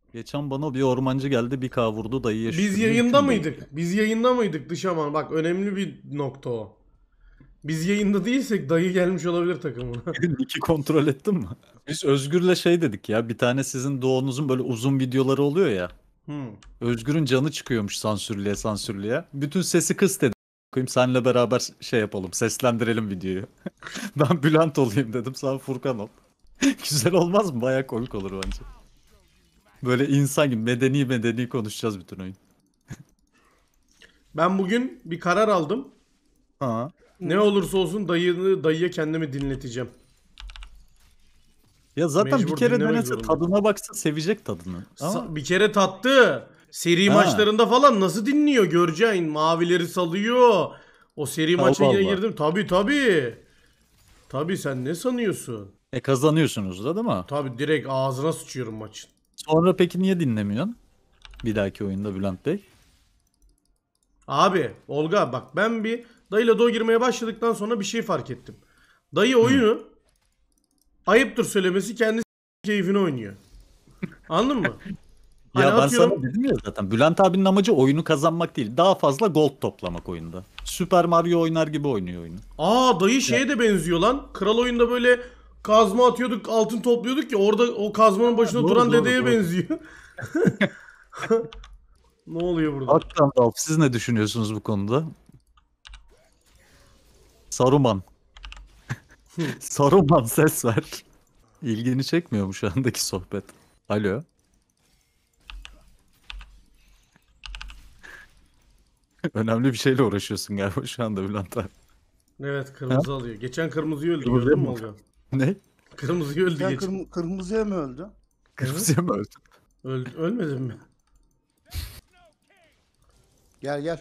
Geçen bana bir ormancı geldi, bir kavurdu, dayıya Biz şükür. yayında Mümkün değil. mıydık? Biz yayında mıydık Dışaman? Bak önemli bir nokta o. Biz yayında değilsek dayı gelmiş olabilir takımına. İki kontrol ettin mi? Biz Özgür'le şey dedik ya, bir tane sizin doğunuzun böyle uzun videoları oluyor ya. Hmm. Özgür'ün canı çıkıyormuş sansürlüye sansürlüye. Bütün sesi kıs dedim. Koyayım senle beraber şey yapalım, seslendirelim videoyu. Ben Bülent olayım dedim, sen Furkan ol. Güzel olmaz mı? Baya komik olur bence. Böyle insan gibi medeni medeni konuşacağız bütün oyun. Ben bugün bir karar aldım. Ha. Ne olursa olsun dayıya kendimi dinleteceğim. Ya zaten bir Mecbur kere dinlemek denese zorunda. tadına baksa sevecek tadını. Ama Bir kere tattı. Seri ha, maçlarında falan nasıl dinliyor göreceksin. Mavileri salıyor. O seri maça Allah Allah. girdim. Tabii tabii. Tabii sen ne sanıyorsun? Kazanıyorsunuz da değil mi? Tabii direkt ağzına sıçıyorum maçın. Sonra peki niye dinlemiyorsun? Bir dahaki oyunda Bülent Bey. Abi Olga bak ben bir dayıyla doğu girmeye başladıktan sonra bir şey fark ettim. Dayı oyunu ayıptır söylemesi kendi keyfine oynuyor. Anladın mı? Hani Ya ben sana atıyorum. dedim ya zaten Bülent abinin amacı oyunu kazanmak değil. Daha fazla gold toplamak oyunda. Super Mario oynar gibi oynuyor oyunu. Aa dayı Ya, şeye de benziyor lan. Kral oyunda böyle kazma atıyorduk, altın topluyorduk ya orada o kazmanın başında doğru duran doğru dedeye doğru. benziyor. Ne oluyor burada? Hakikaten Ralph, siz ne düşünüyorsunuz bu konuda? Saruman. Saruman ses ver. İlgini çekmiyor mu şu andaki sohbet? Alo. Önemli bir şeyle uğraşıyorsun galiba şu anda Bülent abi. Evet Ha? kırmızı alıyor. Geçen kırmızıyı öldü Kırmızıya gördün mü mı? Olga? Ne? Kırmızıyı öldü Sen geçen. kırmızıya mı öldü? Evet. Kırmızıya mı öldün? Ölmedin mi? Gel gel.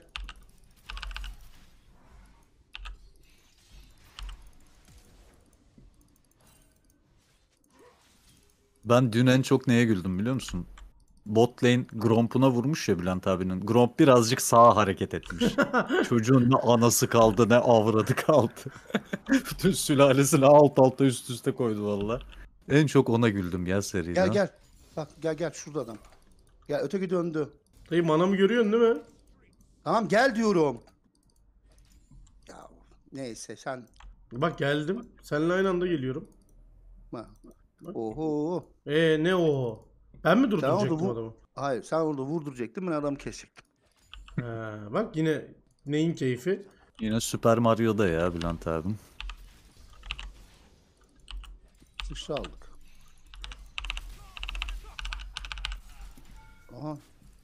Ben dün en çok neye güldüm biliyor musun? Bot lane Gromp'una vurmuş ya Bülent abinin. Gromp birazcık sağa hareket etmiş. Çocuğun ne anası kaldı ne avradı kaldı. Bütün sülalesini alt alta üst üste koydu valla. En çok ona güldüm ya Gel seride. gel. Bak gel şurada adam. Gel öteki döndü. Dayı manamı görüyorsun değil mi? Tamam gel diyorum. Ya neyse sen. Bak geldim. Seninle aynı anda geliyorum. Ha. Oho. Ne o? Ben mi Sen orada durduracaktım adamı? Hayır sen orada vurduracaktın ben adamı kesecektim. Bak yine neyin keyfi? Yine Super Mario'da ya Bülent abim. Sıçra aldık. Aha.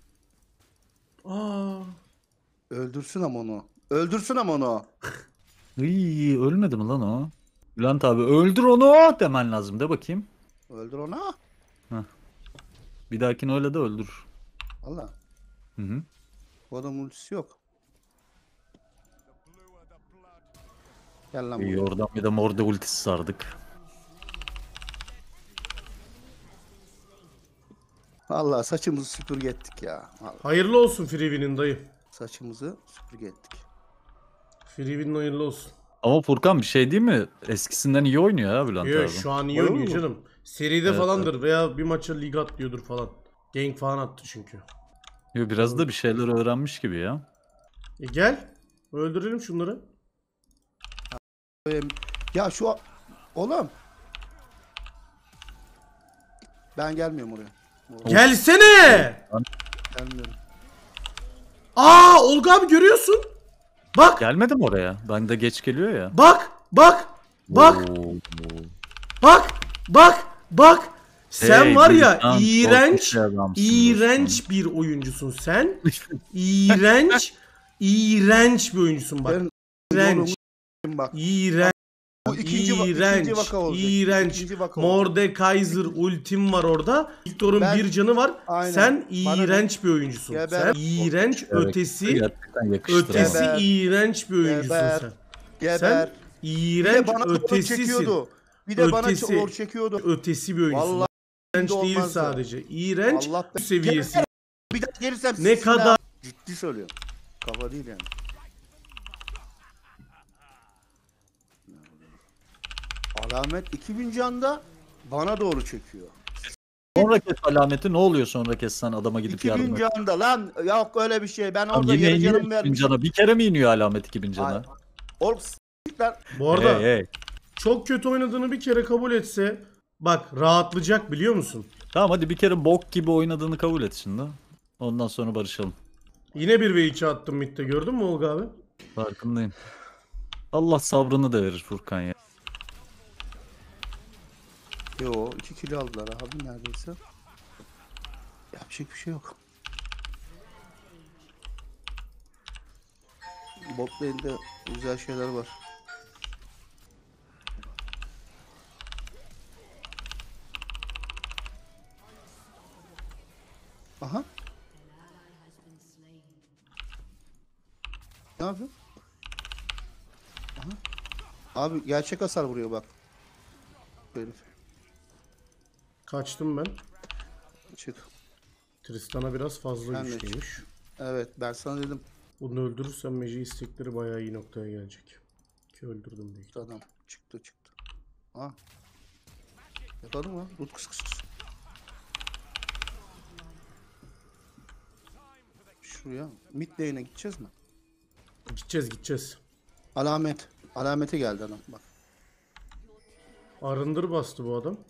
Aa, Öldürsün ama onu. Öldürsün ama onu. Iy, ölmedi mi lan o? Bülent abi öldür onu demen lazım de bakayım. Öldür onu. Bir dahakine öyle de öldür. Valla. Hı hı. Bu adamın ultisi yok. Gel lan İyi buraya. oradan bir de morde ultisi sardık. Valla saçımızı süpürge ettik ya. Vallahi. hayırlı olsun Freevin'in dayı. Saçımızı süpürge ettik. Freevin'in hayırlı olsun. Ama Furkan bir şey değil mi? Eskisinden iyi oynuyor ya Bülent Yo, abi. şu an iyi Öyle oynuyor mi? canım. Seride Evet, falandır veya bir maça lig atlıyordur falan. Gank falan attı çünkü. Yo, biraz da bir şeyler öğrenmiş gibi ya. Gel. Öldürelim şunları. Ya oğlum. Ben gelmiyorum oraya. Gelsene. Gelmiyorum. Olga abi görüyorsun. Bak. Gelmedim oraya. Ben de geç geliyor ya. Bak. Bak. Bak. Oo. Bak. Bak. Bak. Sen Hey, var ya Gülşen, iğrenç, korkunç bir adamsın iğrenç dostum. bir oyuncusun sen. İğrenç, iğrenç bir oyuncusun bak. Ben İğrenç, bak. iğrenç, Bu ikinci vaka oldu. iğrenç. İkinci vaka oldu. Mordekaiser ultim var orada. Victor'un Ben- bir canı var. Aynen. Sen Bana ne? iğrenç bir oyuncusun. Geber. Sen iğrenç Evet, ötesi, gerçekten yakıştıramadım. ötesi Geber. iğrenç bir oyuncusun Geber. sen. Geber. Sen Bir de iğrenç bana doğru ötesisin. çekiyordu. Bir de bana Ötesi. doğru çekiyordu. Ötesi bir oyuncusun. Vallahi İğrenç de değil olmazdı. sadece. İğrenç Allah be- seviyesi. Bir daha gelirsem Ne kadar ciddi söylüyorum. Kafa değil yani. Alamet 2000 canda bana doğru çekiyor. sonra kes alameti, ne oluyor sonra kes sen adama gidip yardım 2000 et. canda lan. Yok öyle bir şey. Ben Tamam, orada yine yarı iniyor canım 2000 vermişim. cana. Bir kere mi iniyor alamet 2000 cana? Ay, oğlum s**ler. Bu arada Hey hey. çok kötü oynadığını bir kere kabul etse bak rahatlayacak biliyor musun? Tamam hadi bir kere bok gibi oynadığını kabul et şimdi. Ondan sonra barışalım. Yine 1v2 attım midde gördün mü Olga abi? Farkındayım. Allah sabrını da verir Furkan ya. Yo 2 kilo aldılar abi neredeyse. Yapacak bir şey yok. Bot lane'de güzel şeyler var. Aha. Ne yapıyor? Aha. Abi gerçek hasar vuruyor bak. Bu herif. Kaçtım ben. Çık. Tristan'a biraz fazla Ben de güçlüymüş. Evet ben sana dedim. Bunu öldürürsem Meci istekleri bayağı iyi noktaya gelecek. Ki öldürdüm büyük. Adam çıktı. Ha. Yapalım mı? Dur kıs. Şuraya. Mid lane'e gideceğiz mi? Gideceğiz. Alamet. Alamete geldi adam bak. Arındır bastı bu adam.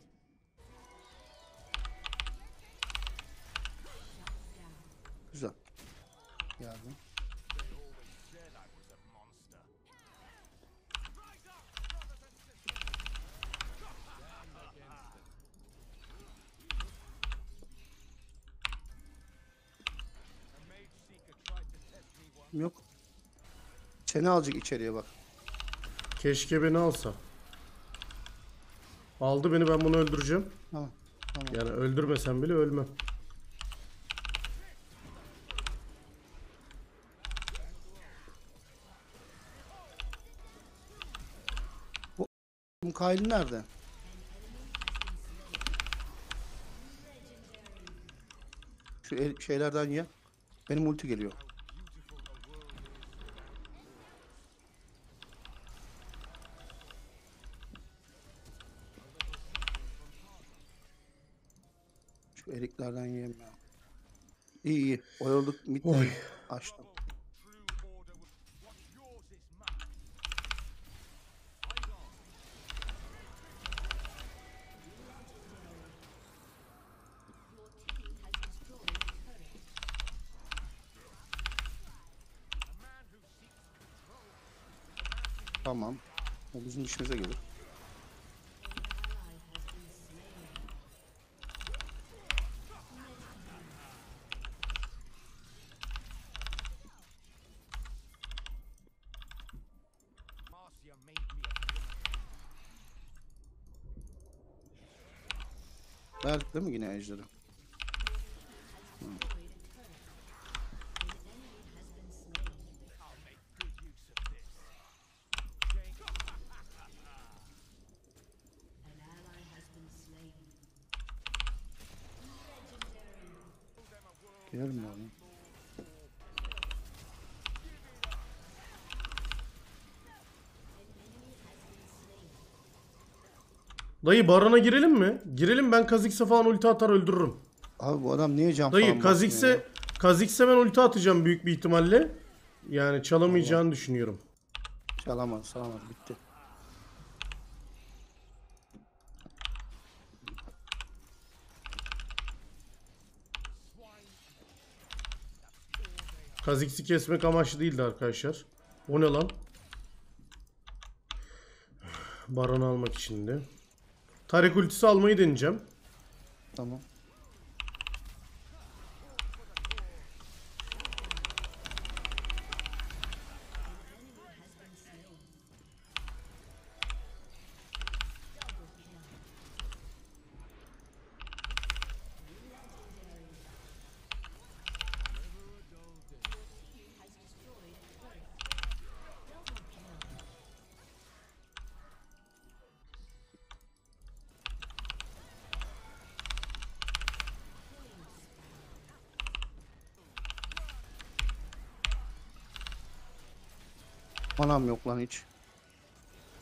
Güzel. Geldi. Yok. Seni alacak içeriye bak. Keşke beni alsa. Aldı beni, ben bunu öldüreceğim. Tamam. Yani öldürmesem bile ölmem. Bu Kyle nerede? Şu şeylerden ye. Benim ulti geliyor. Şu eriklerden yiyeyim ya. İyi. Oyaladık. Mid Oy. açtım. Tamam. O bizim işimize gelir. Verdik değil mi yine ejderi? Girelim mi oğlum? Dayı Baron'a girelim mi? Girelim, ben Kha'Zix'e falan ulti atar öldürürüm. Abi bu adam niye can Dayı falan basmıyor ya? Kha'Zix'e ben ulti atacağım büyük bir ihtimalle. Yani çalamayacağını düşünüyorum. Çalamaz bitti. Kha'Zix'i kesmek amaçlı değildi arkadaşlar. O ne lan? Baron'u almak içindi. Tarek ultisi almayı deneyeceğim. Tamam. Manam yok lan hiç.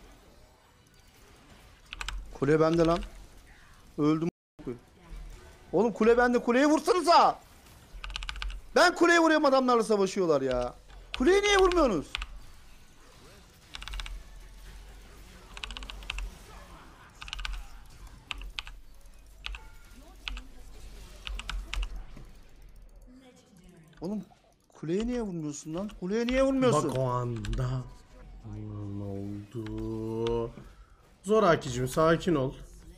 Kule bende lan. Öldüm. Oğlum kule bende, kuleyi vursanıza. Ben kuleye vuruyorum, adamlarla savaşıyorlar ya. Kuleye niye vurmuyorsunuz? Oğlum kuleye niye vurmuyorsun lan? Kuleye niye vurmuyorsun? Bak o anda. Ne oldu? Zorakicim sakin ol.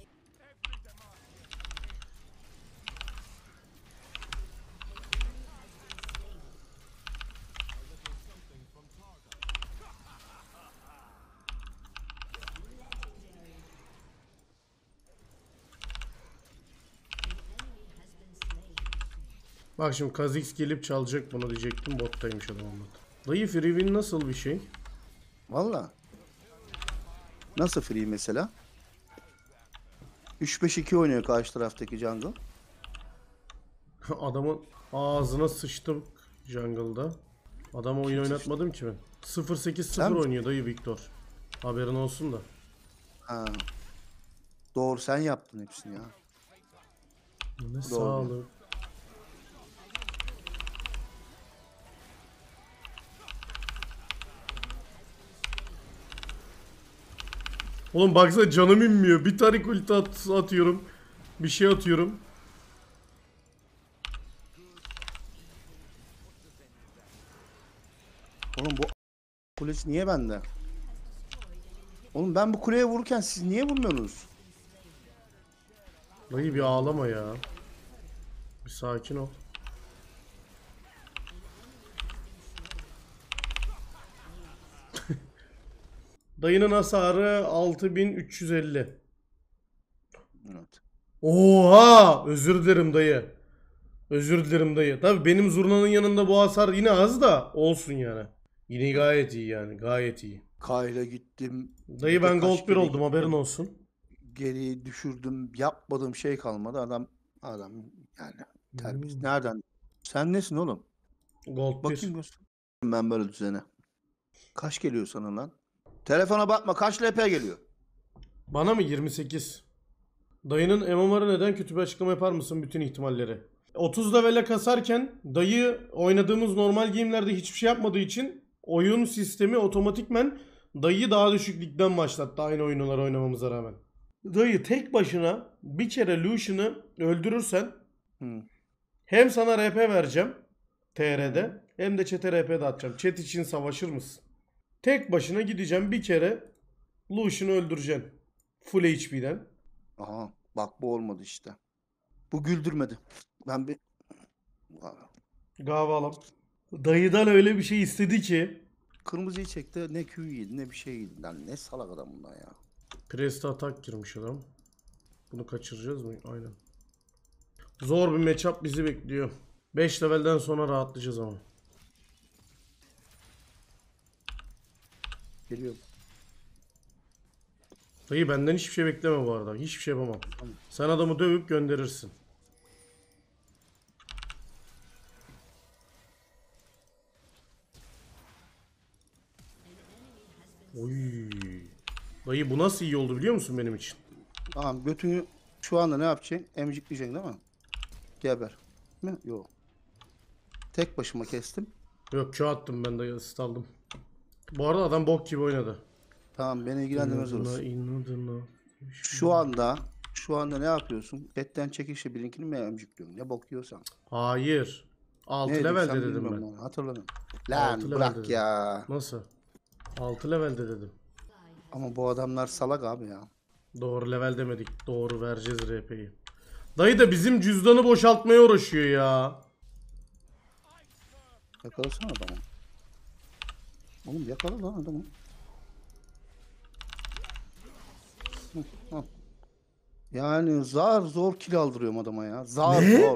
Bak şimdi Kha'Zix gelip çalacak bunu diyecektim. Bottaymış adam anladı. Dayı free win nasıl bir şey? Valla. Nasıl free mesela? 3-5-2 oynuyor karşı taraftaki jungle. Adamın ağzına sıçtım jungle'da. Adama oyun oynatmadım ki ben. 0-8-0 Sen- oynuyor dayı Victor. Haberin olsun da. Ha. Doğru, sen yaptın hepsini ya. Ne sağlık. Oğlum baksana canım inmiyor. Bir tarik ulti atıyorum. Bir şey atıyorum. Oğlum bu kulesi niye bende? Oğlum ben bu kuleye vururken siz niye vurmuyorsunuz? Dayı bir ağlama ya. Bir sakin ol. Dayının hasarı 6350. Evet. Oha! Özür dilerim dayı. Özür dilerim dayı. Tabii benim zurnanın yanında bu hasar yine az da olsun yani. Yine gayet iyi yani. Gayet iyi. Kayla gittim. Dayı ben Birkaç gold 1 kere oldum gittim. haberin olsun. Geri düşürdüm. Yapmadığım şey kalmadı. Adam yani terbiyesiz. Hmm. Nereden? Sen nesin oğlum? Gold 1. Bakayım göster. Ben böyle düzene. Kaç geliyor sana lan? Telefona bakma, kaç LP geliyor? Bana mı 28? Dayının MMR'ı neden kötü bir açıklama yapar mısın bütün ihtimalleri? 30 level'e kasarken dayı oynadığımız normal game'lerde hiçbir şey yapmadığı için oyun sistemi otomatikmen dayıyı daha düşük ligden başlattı aynı oyunları oynamamıza rağmen. Dayı tek başına bir kere Lucian'ı öldürürsen Hı. hem sana RP vereceğim TR'de hem de chat'e RP dağıtacağım. Chat için savaşır mısın? Tek başına gideceğim bir kere Lucian'ı öldüreceksin. Full HP'den. Aha, bak bu olmadı işte. Bu güldürmedi. Ben bir... Gavalam. Dayıdan öyle bir şey istedi ki. Kırmızıyı çekti, ne Q yedi ne bir şey yedi. Lan ne salak adam bunlar ya. Preste atak girmiş adam. Bunu kaçıracağız mı? Aynen. Zor bir matchup bizi bekliyor. 5 levelden sonra rahatlayacağız ama. Geliyor. Dayı benden hiçbir şey bekleme bu arada. Hiçbir şey yapamam. Tamam. Sen adamı dövüp gönderirsin. Oy. Dayı bu nasıl iyi oldu biliyor musun benim için? Tamam, götünü şu anda ne yapacaksın? Emcikleyeceksin değil mi? Geber. Mi? Yok. Tek başıma kestim. Yok Q attım ben dayı asist aldım. Bu arada adam bok gibi oynadı. Tamam, beni ilgilendirmez İnadına, orası. inadına. Şu anda ne yapıyorsun? Betten çekişle birinkini mi emcikliyorsun? Ne bok yiyorsan. Hayır. 6 Ne levelde dediysem dedim bilmiyorum ben. lan, hatırladım. Lan Altı bırak level dedim. ya. Nasıl? 6 levelde dedim. Ama bu adamlar salak abi ya. Doğru level demedik. Doğru vereceğiz RP'yi. Dayı da bizim cüzdanı boşaltmaya uğraşıyor ya. Yakalasana adamı. Oğlum yakala lan adamı. Hı, hı. Yani zor kill aldırıyorum adama ya. Ne? Zor.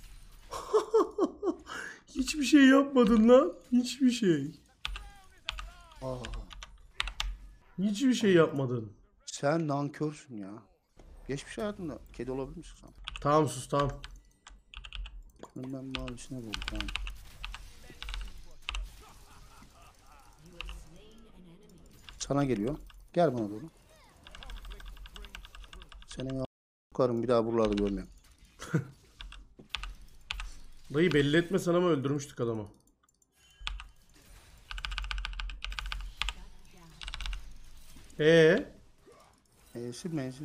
Hiçbir şey yapmadın lan. Hiçbir şey. Aa, Hiçbir şey yapmadın. sen nankörsün ya. Geçmiş hayatında kedi olabilir misin sen? Tamam sus tamam. Ben mavisine vurdum. Tamam. Sana geliyor. Gel bana doğru. Senin karın bir daha buralarda görmüyorum. Dayı belli etmesen ama öldürmüştük adamı. E'si meysi.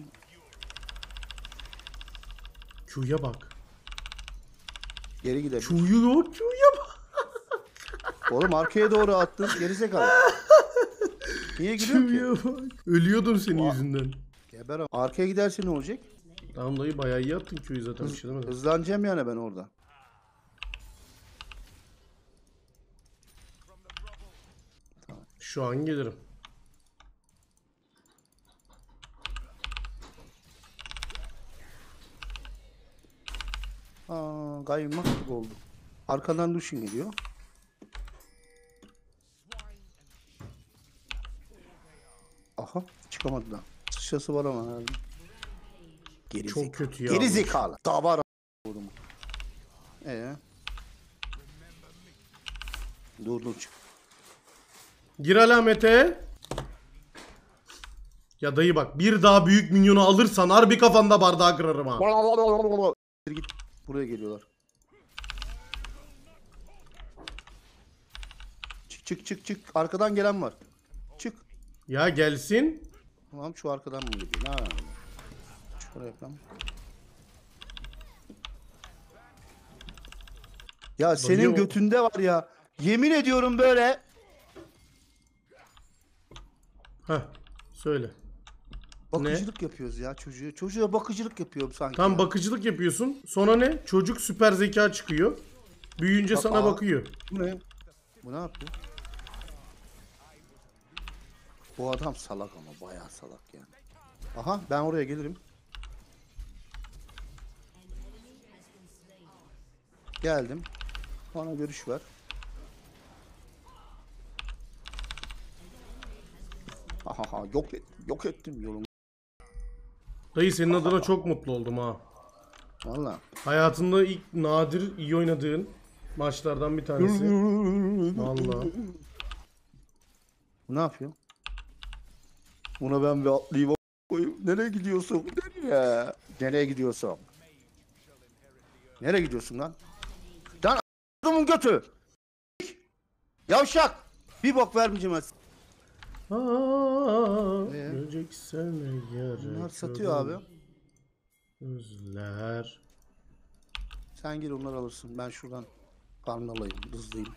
Q'ya bak. Geri gidelim. Q'ya bak, Q'ya bak. Oğlum arkaya doğru attın. Gerizekalı. Niye gülüyorsun ki? Q'ya bak. Ölüyordum senin yüzünden. Geber ama. Arkaya giderse ne olacak? Tamam dayı bayağı iyi attın Q'yu zaten, bir şey demedim. Hızlanacağım yani ben orada. Şu an gelirim. Kaymak gibi oldu. Arkadan Lucian geliyor. Aha çıkamadı da. Sıçrası var ama herhalde. Çok kötü ya. Geri zekalı. Daha var a**ım. Dur çık. Gir alamete. Ya dayı bak, bir daha büyük minyonu alırsan harbi kafanda bardağı kırarım ha. Git. Buraya geliyorlar. Çık. Arkadan gelen var. Çık. Ya gelsin. Tamam şu arkadan mı geliyor? Ha. Şuraya yapalım. Ya senin o- götünde var ya. Yemin ediyorum böyle. Heh, söyle. Bakıcılık yapıyoruz ya çocuğa. Çocuğa bakıcılık yapıyorum sanki. Tam ya. bakıcılık yapıyorsun. Sonra ne? Çocuk süper zeka çıkıyor. Büyüyünce Bak, sana bakıyor. Bu ne? Bu ne yapıyor? Bu adam salak ama bayağı salak yani. Aha ben oraya gelirim. Geldim. Bana görüş ver. Aha yok ettim yolumu. Dayı senin adına çok mutlu oldum ha. Valla. Hayatında ilk nadir iyi oynadığın maçlardan bir tanesi. Vallahi. Bu ne yapıyor? Buna ben bir atlayayım. Koyayım. Nereye gidiyorsun? Nereye? Nereye gidiyorsun? Nereye gidiyorsun lan? Lan a**ımın götü. Yavşak. Bir bok vermeyeceğim ben. Göreceksen eğer. Bunlar satıyor abi. Özler. Sen gir onları alırsın. Ben şuradan karnalayayım, hızlıyım.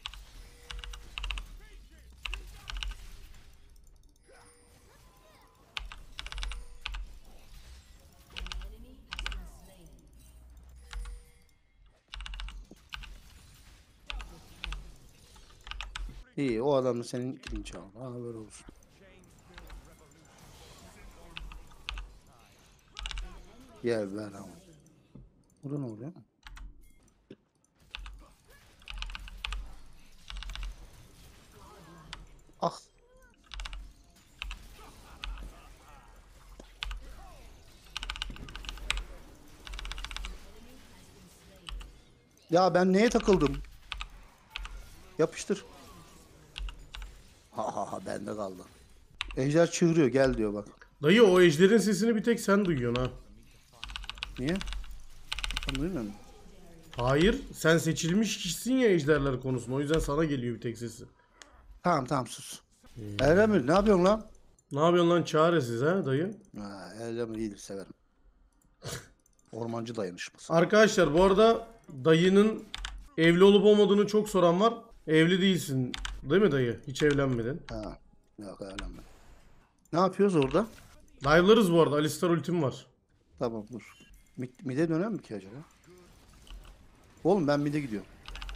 İyi, o adam da senin kilini çaldı. Ha böyle olsun. Gel ver ama. Burada ne oluyor? Ah. Ya ben neye takıldım? Yapıştır. Ha bende kaldı. Ejder çığırıyor gel diyor bak. Dayı o ejderin sesini bir tek sen duyuyorsun ha. Niye? Ben duymuyorum. Hayır, sen seçilmiş kişisin ya ejderler konusunda. O yüzden sana geliyor bir tek sesi. Tamam sus. Erdemir ne yapıyorsun lan? Ne yapıyorsun lan çaresiz ha dayı? Ha, Erdemir iyidir severim. Ormancı dayanışması. Arkadaşlar bu arada dayının evli olup olmadığını çok soran var. Evli değilsin değil mi dayı? Hiç evlenmedin. Ha, yok Erdemir. Ne yapıyoruz orada? Dive'larız bu arada. Alistar ultim var. Tamam dur. Mide döner mi ki acaba? Oğlum ben mide gidiyorum.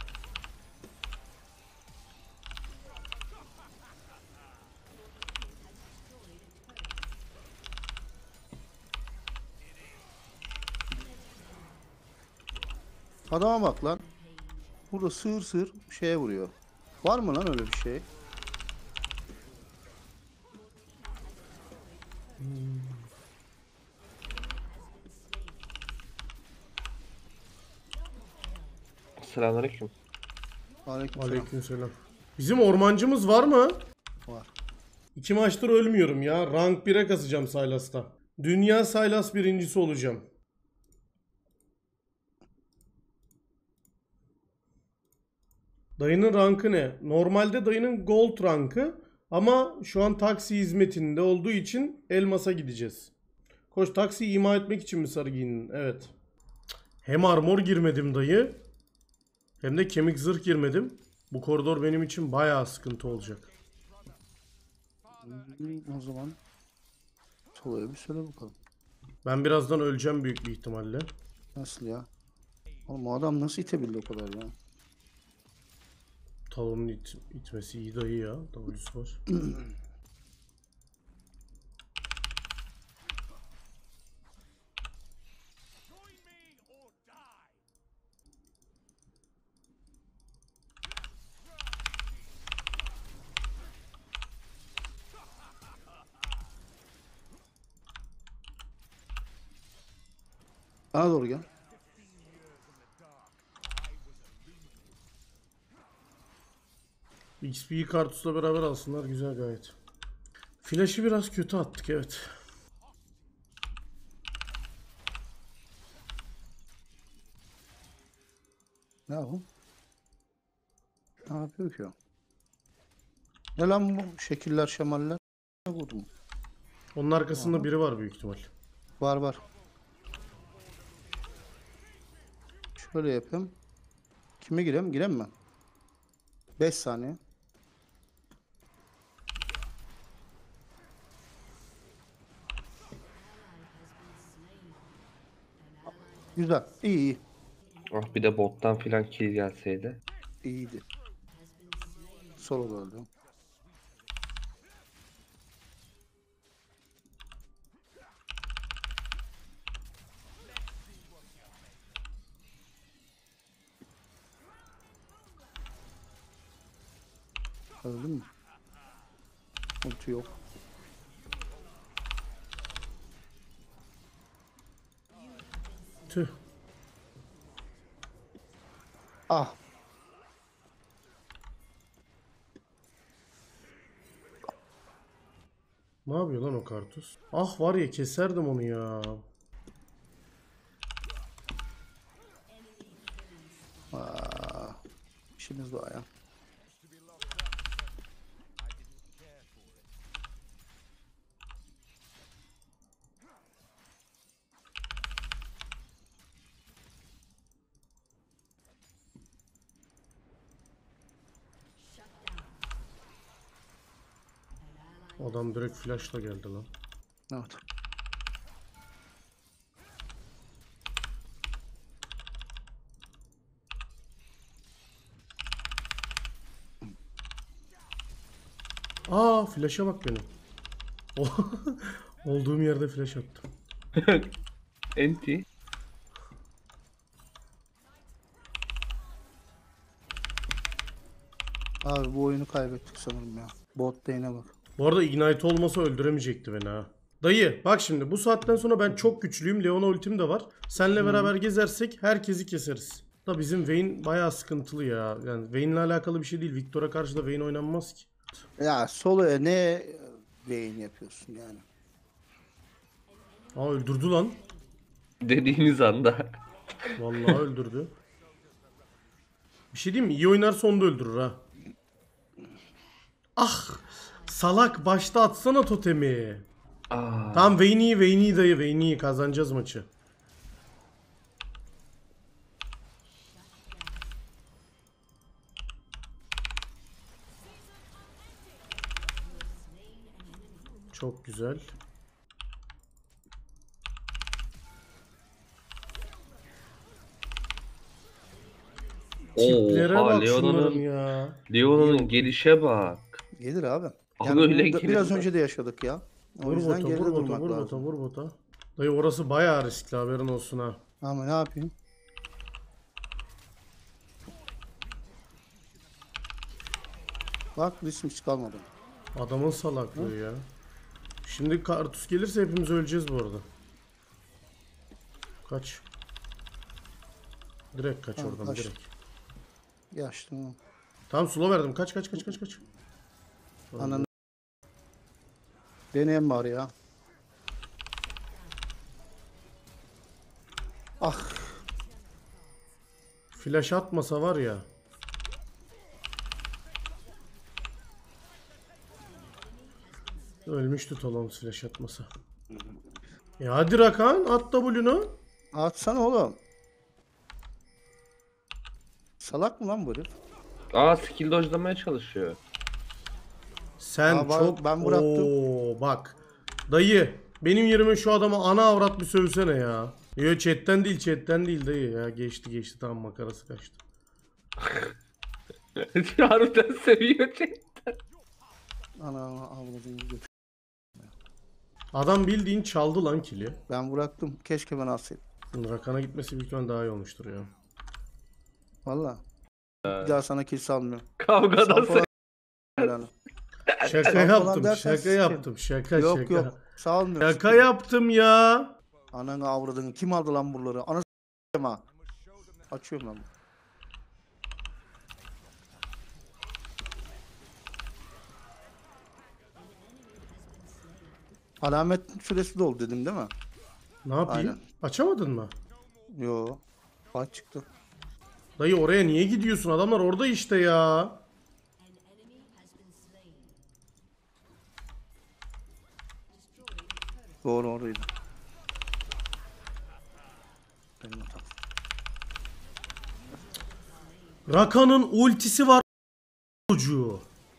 Adama bak lan. Burada sığır şeye vuruyor. Var mı lan öyle bir şey? Selamünaleyküm. Aleykümselam. Aleykümselam. Bizim ormancımız var mı? Var. 2 maçtır ölmüyorum ya. Rank 1'e kasacağım Sylas'ta. Dünya Sylas birincisi olacağım. Dayının rankı ne? Normalde dayının gold rankı ama şu an taksi hizmetinde olduğu için elmasa gideceğiz. Koş, taksi ima etmek için mi sarı giyindin? Evet. Hem armor girmedim dayı hem de kemik zırh girmedim. Bu koridor benim için bayağı sıkıntı olacak. O zaman Solo'ya bir söyle bakalım. Ben birazdan öleceğim büyük bir ihtimalle. Nasıl ya? Oğlum o adam nasıl itebildi o kadar ya? Talon'un itmesi iyi dayı ya. W'su var. Bana doğru gel. XP'yi Kartus'la beraber alsınlar, güzel gayet. Flash'ı biraz kötü attık, evet. Ne bu? Ne yapıyor ki o? Ne lan bu şekiller şemaller? Ne vurdu mu? Onun arkasında biri var büyük ihtimal. Var var. Şöyle yapayım. Kime gireyim? Gireyim mi? 5 saniye. Güzel. İyi iyi. Ah bir de bottan filan kill gelseydi. İyiydi. Solo öldü. Öldü mü? Ulti yok. Tüh. Ah. Ne yapıyor lan o Kartus? Ah var ya, keserdim onu ya. İşimiz var ya. Adam direkt flash'la geldi lan. Evet. Aa, flash'a bak benim. Olduğum yerde flash attım. Enti. Abi bu oyunu kaybettik sanırım ya. Bot lane'e bak. Bu arada Ignite olmasa öldüremeyecekti beni ha. Dayı bak şimdi, bu saatten sonra ben çok güçlüyüm. Leona ultim de var. Seninle beraber gezersek herkesi keseriz. Da bizim Vayne bayağı sıkıntılı ya. Yani Vayne'le alakalı bir şey değil. Victor'a karşı da Vayne oynanmaz ki. Ya soloya ne Vayne yapıyorsun yani? Aa, öldürdü lan. Dediğiniz anda. Vallahi öldürdü. Bir şey diyeyim mi? İyi oynarsa onu da öldürür ha. Ah! Salak, başta atsana totemi. Aa, Tamam, Vayne iyi, Vayne iyi dayı. Vayne iyi, kazanacağız maçı. Çok güzel. Tiplere oha bak şunların Leona'nın ya. Leona'nın gelişe bak. Gelir abi. Abi Yani öyle bunu da biraz gelir. önce de yaşadık ya. O Vur yüzden bota, geride vur bota, durmak vur bota, lazım. vur bota. Dayı orası bayağı riskli, haberin olsun ha. Ama ne yapayım? Bak risk hiç kalmadı. Adamın salaklığı ya. Şimdi Kartus gelirse hepimiz öleceğiz bu arada. Kaç. Direkt kaç Tamam, oradan, kaç. direkt. Yaşlı. Tamam, slow verdim. Kaç kaç kaç kaç kaç. Ananı. Deneyim var ya. Ah. Flash atmasa var ya. Ölmüştü Talons flash atmasa. Ya hadi Rakan at W'nu. Atsana oğlum. Salak mı lan bu herif? Aa, skill dodge'lamaya çalışıyor. Sen Aa, çok... ben bıraktım. Oo, bak. Dayı benim yerime şu adama ana avrat bir sövsene ya. Yo chatten değil dayı ya. Geçti tamam, makarası kaçtı. Harbiden seviyor şey. Ana avladığını götür. Adam bildiğin çaldı lan kili. Ben bıraktım. Keşke ben alsaydım. Rakan'a gitmesi büyük ihtimal daha iyi olmuştur ya. Valla. Bir daha sana kill salmıyorum. Kavgadan Sal falan yani. Şaka Falan yaptım, dersen şaka sikeyim. yaptım, şaka. Yok. Salmıyorum. Şaka yaptım ya. Ananı avradını. Kim aldı lan buraları? Ana s**eyim ha. Açıyorum ben. Alamet süresi doldu dedim değil mi? Ne yapayım? Aynen. Açamadın mı? Yo. Kaç çıktı? Dayı oraya niye gidiyorsun? Adamlar orada işte ya. Doğru oraydı. Benim hatam. Rakan'ın ultisi var çocuğu.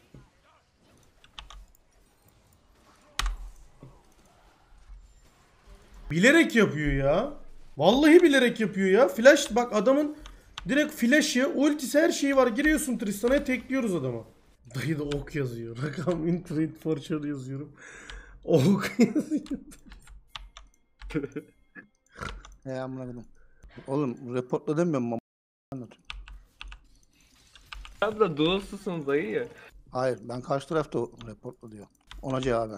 Bilerek yapıyor ya. Vallahi bilerek yapıyor ya. Flash bak, adamın direkt flash'ı, ultisi, her şeyi var. Giriyorsun Tristan'a, tekliyoruz adamı. Dayı da ok yazıyor. Rakam intrade fortune yazıyorum. Ok yazıyor. He amına koydum. Oğlum reportla demiyorum mu? Sen de duals'ısın dayı ya. Hayır ben karşı tarafta reportla diyor. Ona cevaben.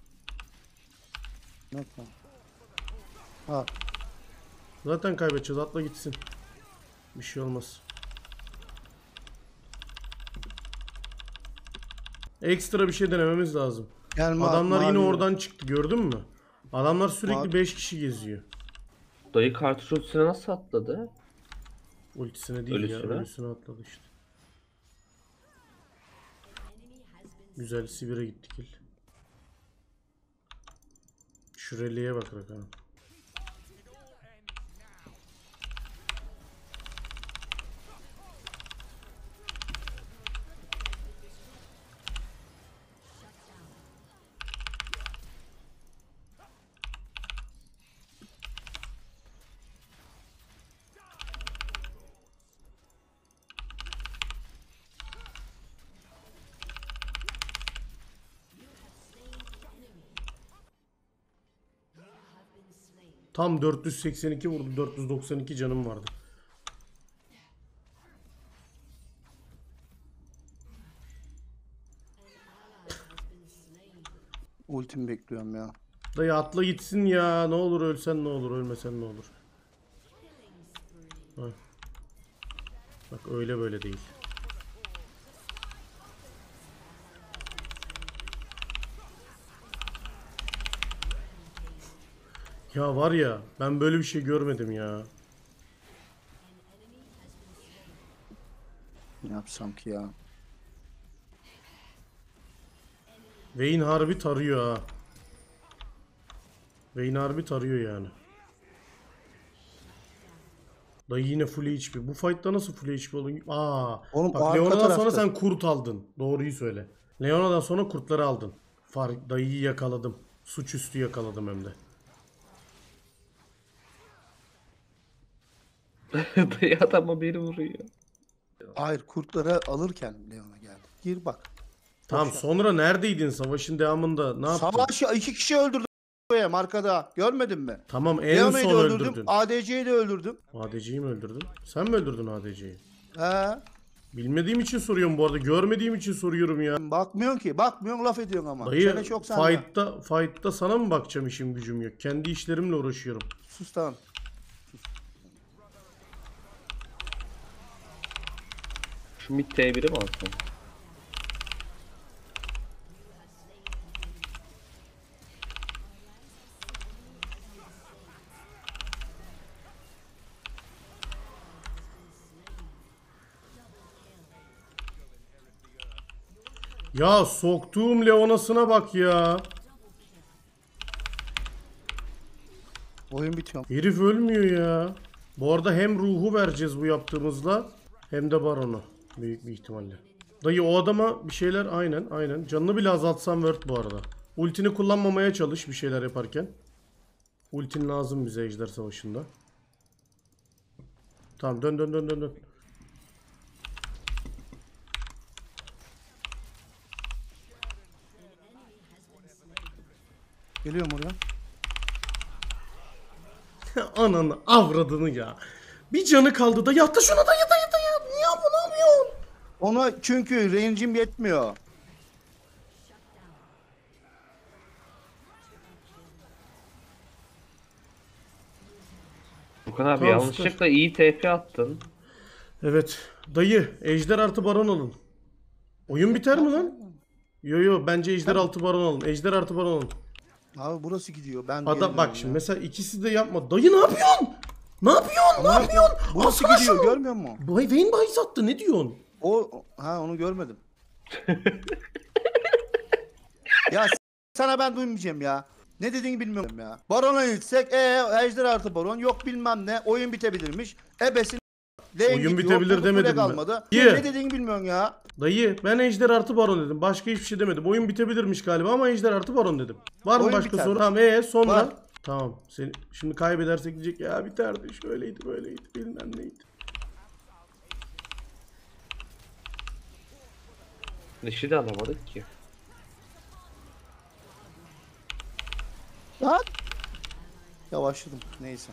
Ne lan? Ha. Zaten kaybedeceğiz. Atla gitsin. Bir şey olmaz. Ekstra bir şey denememiz lazım. Gelme Adamlar abi, yine mavi. oradan çıktı, gördün mü? Adamlar sürekli Mavi. 5 kişi geziyor. Dayı kartuş ultisine nasıl atladı? Ultisine değil ya, Ölüsüne. ölüsüne atladı işte. Güzel, Sibir'e gittik il. Şu rally'e bak Rakan. Tam 482 vurdu, 492 canım vardı. Ultimi bekliyorum ya. Dayı atla gitsin ya, ne olur ölsen ne olur, ölmesen ne olur. Ha. Bak öyle böyle değil. Ya var ya, ben böyle bir şey görmedim ya. Ne yapsam ki ya? Vayne harbi tarıyor ha. Vayne harbi tarıyor yani. Dayı yine full HP. Bu fight'ta nasıl full HP oldun? Oğlum, Bak arka Leona'dan sonra tarafta. sen kurt aldın. Doğruyu söyle. Leona'dan sonra kurtları aldın. Dayıyı yakaladım. Suçüstü yakaladım hem de. Dayı adama biri vuruyor. Hayır kurtları alırken Leon'a geldi. Gir bak. Tamam, sonra neredeydin savaşın devamında? Ne yaptın? Savaşı 2 kişi öldürdüm arkada. Görmedin mi? Tamam, en Leona'yı son da öldürdüm. öldürdün. ADC'yi de öldürdüm. ADC'yi mi öldürdün? Sen mi öldürdün ADC'yi? He. Bilmediğim için soruyorum bu arada. Görmediğim için soruyorum ya. Bakmıyorsun ki. Bakmıyorsun, laf ediyorsun ama. Dayı Sene çok sende. fight'ta sana mı bakacağım, işim gücüm yok. Kendi işlerimle uğraşıyorum. Sus tamam. Şu mid T1'i mi alsın? Ya soktuğum Leona'sına bak ya. Oyun bitiyor. Herif ölmüyor ya. Bu arada hem ruhu vereceğiz bu yaptığımızla hem de baronu. Büyük bir ihtimalle. Dayı o adama bir şeyler aynen. Canını bile azaltsan word bu arada. Ultini kullanmamaya çalış bir şeyler yaparken. Ultin lazım bize ejder savaşında. Tamam dön. Geliyorum oraya. Ananı avradını ya. Bir canı kaldı da yattı şuna dayı. Niye bu ne yapıyorsun? Ona çünkü range'im yetmiyor. Furkan abi Tamam, yanlışlıkla iyi TP attın. Evet. Dayı ejder artı baron alın. Oyun biter mi lan? Yo bence ejder altı baron alın. Ejder artı baron alın. Abi burası gidiyor. Ben Adam geri bak dönüyorum şimdi ya. mesela ikisi de yapma. Dayı ne yapıyorsun? Ne yapıyorsun? Burası Asla gidiyor şunu. görmüyor musun? Vayne bahis attı ne diyorsun? Onu görmedim. Ya sana ben duymayacağım ya. Ne dediğini bilmiyorum ya. Barona gitsek ejder artı baron yok bilmem ne oyun bitebilirmiş. Ebesin Oyun bitebilir demedim ben. kalmadı. Niye? Ne dediğini bilmiyorsun ya. Dayı ben ejder artı baron dedim. Başka hiçbir şey demedim. Oyun bitebilirmiş galiba ama ejder artı baron dedim. Var mı Oyun başka biter. soru? Tamam sonra? Var. Tamam. Şimdi kaybedersek diyecek ya biterdi. Şöyleydi böyleydi bilmem neydi. Neşi de alamadık ki. Lan. Yavaşladım. Neyse.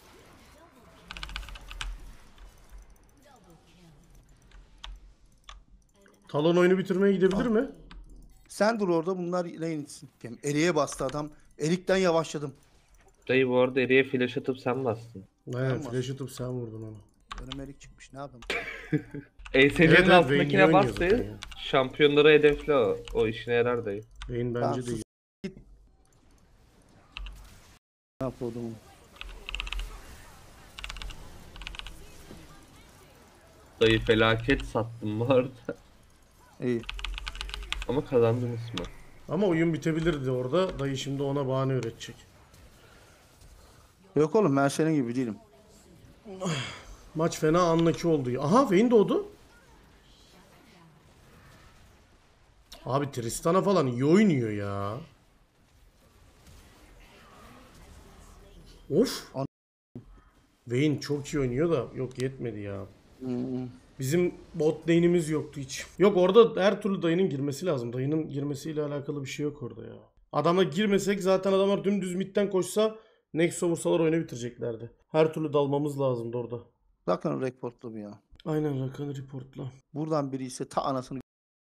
Talon oyunu bitirmeye gidebilir mi? Sen dur orada bunlar lane itsin. Eriye bastı adam. Erik'ten yavaşladım. Dayı bu arada eriye flash atıp sen bastın. Aynen Tamam. flash atıp sen vurdun onu. Önüme Erik çıkmış. Ne yapayım? ESC'nin Evet, altındakine Vayne bas oynuyor dayı. zaten ya. Şampiyonları hedefle o işine yarar dayı. Vayne Tamam, bence de sus. iyi. Ne yapıyordum? Dayı felaket sattım bu arada. İyi. Ama kazandınız mı? Ama oyun bitebilirdi orada. Dayı şimdi ona bahane üretecek. Yok oğlum ben senin gibi değilim. Maç fena anlaki oldu. Aha Vayne doğdu. Abi Tristana falan iyi oynuyor ya. Of. Vayne çok iyi oynuyor da yok yetmedi ya. Bizim bot lane'imiz yoktu hiç. Yok orada her türlü dayının girmesi lazım. Dayının girmesiyle alakalı bir şey yok orada ya. Adama girmesek zaten adamlar dümdüz midden koşsa Nexus'a vursalar oyunu bitireceklerdi. Her türlü dalmamız lazımdı orada. Bakın reportlu bir ya. Aynen Rakan reportla. Buradan biri ise ta anasını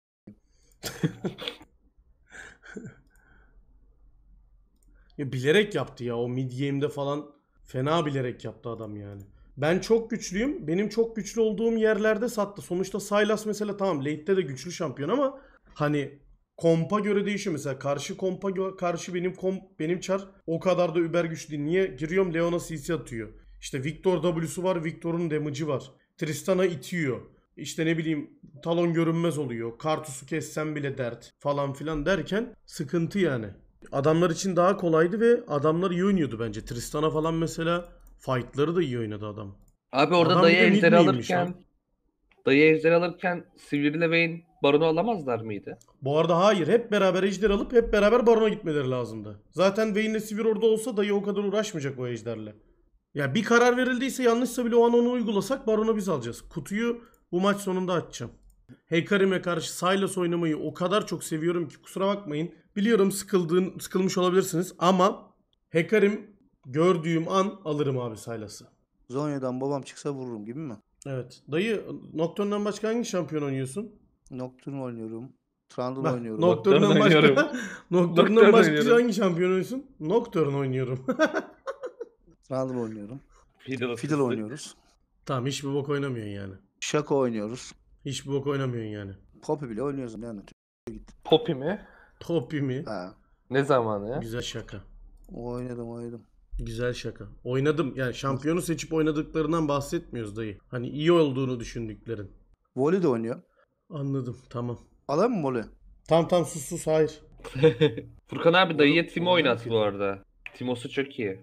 Ya bilerek yaptı ya o mid game'de falan fena bilerek yaptı adam yani. Ben çok güçlüyüm. Benim çok güçlü olduğum yerlerde sattı. Sonuçta Sylas mesela tamam late'de de güçlü şampiyon ama hani kompa göre değişiyor. Mesela karşı kompa karşı benim çar o kadar da über güçlü değil. Niye? Giriyorum Leona CC atıyor. İşte Victor W'su var, Victor'un damage'ı var. Tristana itiyor. İşte ne bileyim Talon görünmez oluyor. Kartus'u kessen bile dert falan filan derken sıkıntı yani. Adamlar için daha kolaydı ve adamlar iyi oynuyordu bence. Tristana falan mesela fight'ları da iyi oynadı adam. Abi orada Adam dayı bir de mid ejderi miymiş lan? alırken Sivri ile Vayne baronu alamazlar mıydı? Bu arada hayır. Hep beraber ejder alıp hep beraber barona gitmeleri lazımdı. Zaten Vayne'le Sivir orada olsa dayı o kadar uğraşmayacak o ejderle. Ya bir karar verildiyse yanlışsa bile o an onu uygulasak barona biz alacağız. Kutuyu bu maç sonunda açacağım. Hekarim'e karşı Sylas oynamayı o kadar çok seviyorum ki kusura bakmayın. Biliyorum sıkılmış olabilirsiniz ama Hekarim gördüğüm an alırım abi Sylas'ı. Zonya'dan babam çıksa vururum gibi mi? Evet. Dayı Nocturne'dan başka hangi şampiyon oynuyorsun? Nocturne oynuyorum. Trundle Bak, oynuyorum. Nocturne'dan Nocturne oynuyorum. başka Nocturne'dan Nocturne başka oynuyorum. hangi şampiyon oynuyorsun? Nocturne oynuyorum. Trundle oynuyorum. Fiddle Fiddle oynuyoruz. Tamam hiçbir bok oynamıyorsun yani. Shaco oynuyoruz. Hiçbir bok oynamıyorsun yani. Poppy bile oynuyoruz. Ne anlatıyor? Poppy mi? Poppy mi? Ha. Ne zamanı ya? Güzel şaka. Oynadım. Güzel şaka. Oynadım. Yani şampiyonu seçip oynadıklarından bahsetmiyoruz dayı. Hani iyi olduğunu düşündüklerin. Voli de oynuyor. Anladım. Tamam. Alayım mı Voli? Tamam sus hayır. Furkan abi dayıya Timo Oğlum, oynat bu arada. Timo'su çok iyi.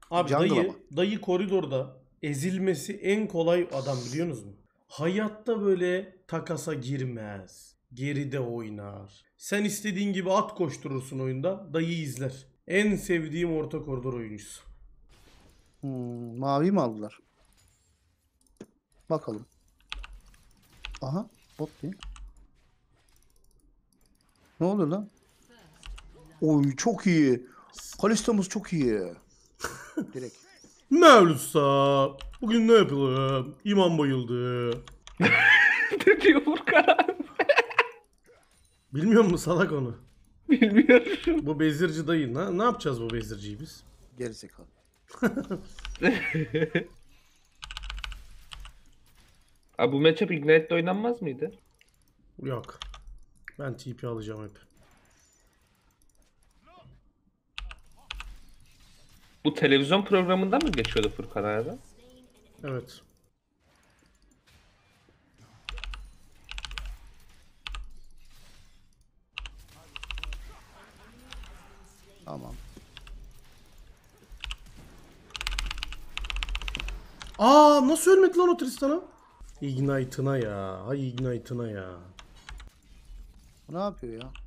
Abi Jungle dayı, ama. dayı koridorda ezilmesi en kolay adam biliyor musunuz? Hayatta böyle takasa girmez. Geride oynar. Sen istediğin gibi at koşturursun oyunda. Dayı izler. En sevdiğim orta koridor oyuncusu. Mavi mi aldılar? Bakalım. Aha. Bot değil. Ne oluyor lan? Oy çok iyi. Kalistamız çok iyi. Direkt. Mevlütsa bugün ne yapalım? İmam bayıldı. Ne diyor Furkan abi? Bilmiyor musun salak onu? Bilmiyorum. Bu bezirci dayı. Ne yapacağız bu bezirciyi biz? Gerizekalı. Abi bu matchup Ignite'de oynanmaz mıydı? Yok. Ben TP alacağım hep. Bu televizyon programında mı geçiyordu Furkan abi? Evet. Tamam. Aa nasıl ölmedi lan o Tristan'a? Ignite'ına ya. Hay Ignite'ına ya. Bu ne yapıyor ya?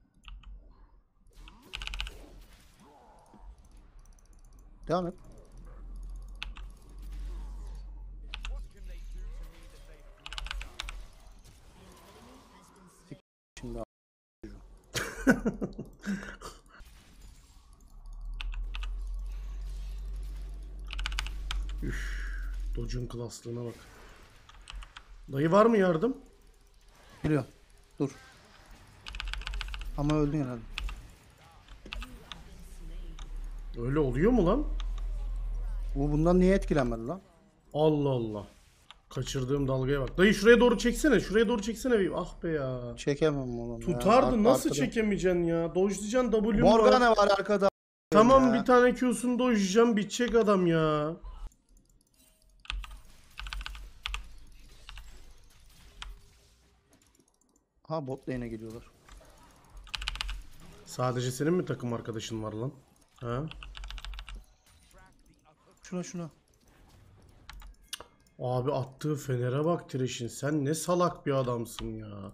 Devam et. Şimdi Dodge'un klaslığına bak. Dayı var mı yardım? geliyor. Dur. Ama öldün herhalde. Öyle oluyor mu lan? Bu bundan niye etkilenmedi lan? Allah Allah. Kaçırdığım dalgaya bak. Dayı şuraya doğru çeksene. Şuraya doğru çeksene. Bir. Ah be ya. Çekemem oğlum ya. Tutardı. Nasıl Arkada. çekemeyeceksin ya? Dojlayacaksın W'm var. Morgana var arkada. Tamam Ya. bir tane Q'sunu dojlayacağım. Bitecek adam ya. Ha bot lane'e geliyorlar. Sadece senin mi takım arkadaşın var lan? Ha? Şuna. Abi attığı fenere bak Thresh'in. Sen ne salak bir adamsın ya.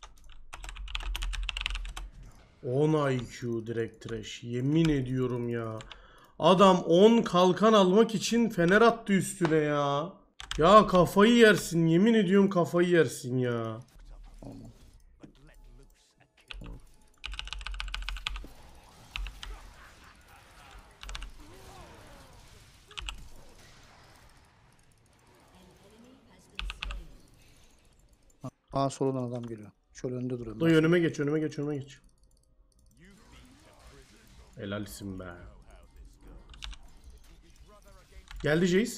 10 IQ direkt Thresh. Yemin ediyorum ya. Adam 10 kalkan almak için fener attı üstüne ya. Ya kafayı yersin. Yemin ediyorum kafayı yersin ya. Aa solundan adam geliyor. Şöyle önde duruyorum. Dayı önüme geç, önüme geç, önüme geç. Helalsin be. Geldi Jace.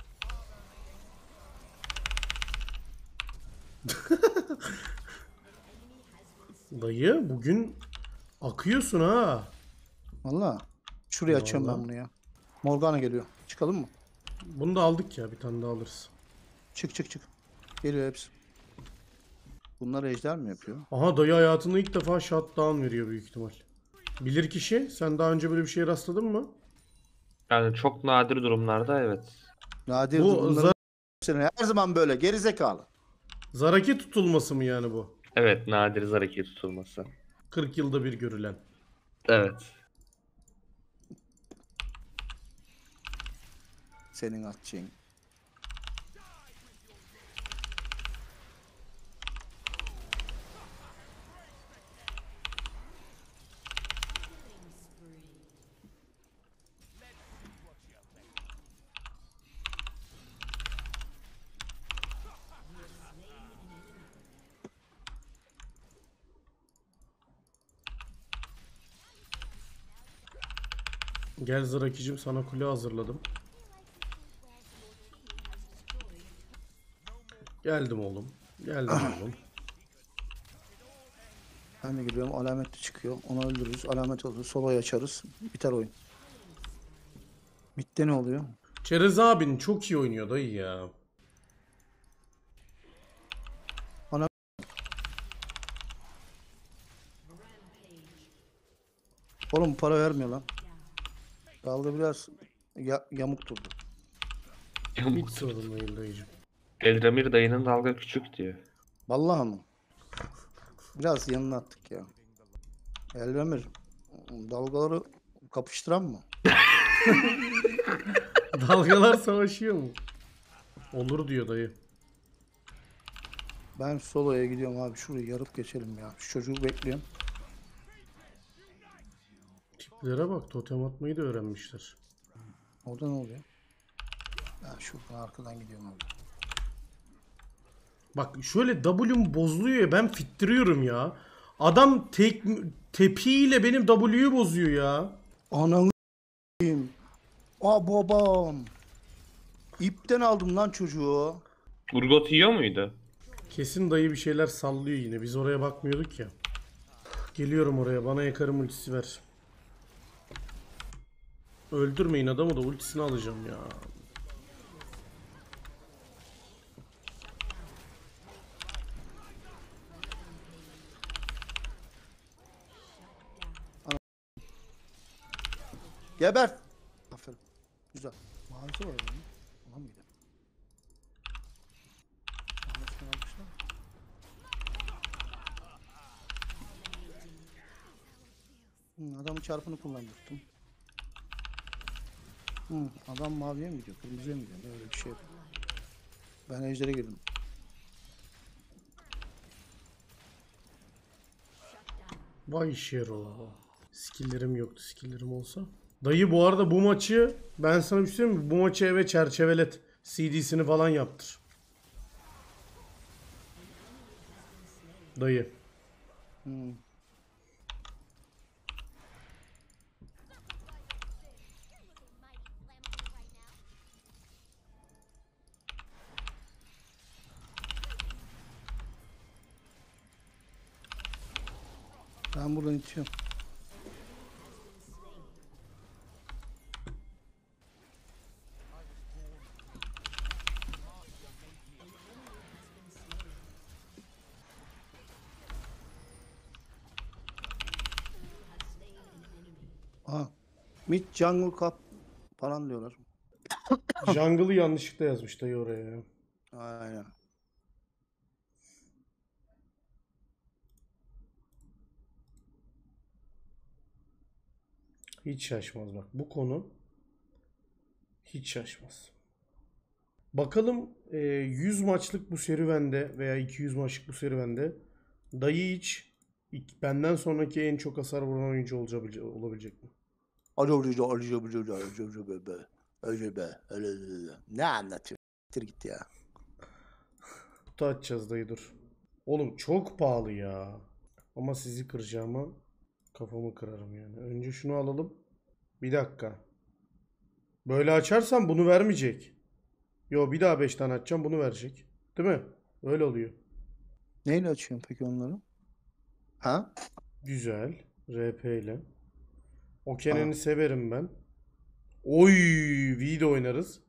Dayı bugün akıyorsun ha. Valla. Şuraya açıyorum ben Vallahi. bunu ya. Morgana geliyor. Çıkalım mı? Bunu da aldık ya, bir tane daha alırız. Çık. Geliyor hepsi. Bunlar ejder mi yapıyor? Aha dayı hayatında ilk defa shutdown veriyor büyük ihtimal. Bilir kişi, sen daha önce böyle bir şeye rastladın mı? Yani çok nadir durumlarda evet. Nadir Bu bunların her zaman böyle gerizekalı. Zaraki tutulması mı yani bu? Evet, nadir Zaraki tutulması. 40 yılda bir görülen. Evet. Senin atacağın. Gel Zaraki'cim, sana kule hazırladım. Geldim oğlum. Geldim oğlum. Ben de geliyorum. Alametli çıkıyor. Onu öldürürüz. Alamet olur. Solo'yu açarız. Biter oyun. Bitti ne oluyor? Çerez abin çok iyi oynuyor dayı ya. Oğlum para vermiyor lan. Kaldı biraz Yamuk durdu. Hiç sorun değil dayıcım. Eldemir dayının dalga küçük diyor. Vallahi mı? Biraz yanına attık ya. Eldemir, dalgaları kapıştıran mı? Dalgalar savaşıyor mu? Olur diyor dayı. Ben soloya gidiyorum abi. Şurayı yarıp geçelim ya. Şu çocuğu bekliyorum. Tiplere bak, totem atmayı da öğrenmişler. Orada ne oluyor? Ben şuradan arkadan gidiyorum abi. Bak şöyle W'm bozuluyor ya, ben fittiriyorum ya. Adam tepiyle benim W'yu bozuyor ya. Ananı s**eyim. Aa babam. İpten aldım lan çocuğu. Urgot yiyor muydu? Kesin dayı bir şeyler sallıyor yine. Biz oraya bakmıyorduk ya. Geliyorum oraya. Bana yakarım ultisi ver. Öldürmeyin adamı da ultisini alacağım ya. Geber. Aferin. Güzel. Mağazı var orada mı? Ona mıydı? Mağazını almışlar mı? Adamın çarpını kullanmıştım. Adam maviye mi gidiyor? Kırmızıya mı gidiyor? Öyle bir şey. Ben ejdere girdim. Vay Şero. Skill'lerim yoktu. Skill'lerim olsa. Dayı bu arada bu maçı ben sana bir şey söyleyeyim mi? Bu maçı eve çerçevelet. CD'sini falan yaptır. Dayı. Ben buradan itiyorum. Aha. Mid jungle cup falan diyorlar. Jungle'ı yanlışlıkla yazmış dayı oraya ya. Aynen. Hiç şaşmaz bak. Bu konu hiç şaşmaz. Bakalım 100 maçlık bu serüvende veya 200 maçlık bu serüvende dayı hiç benden sonraki en çok hasar vuran oyuncu olabilecek mi? Ne anlatıyor? Bitir gitti ya. Kutu açacağız dayı dur. Oğlum çok pahalı ya. Ama sizi kıracağıma kafamı kırarım yani. Önce şunu alalım. Bir dakika. Böyle açarsam bunu vermeyecek. Yo bir daha 5 tane açacağım bunu verecek. Değil mi? Öyle oluyor. Neyle açıyorsun peki onları? Ha? Güzel. RP ile. O Kenan'ı Aha. severim ben. Oy, V de oynarız.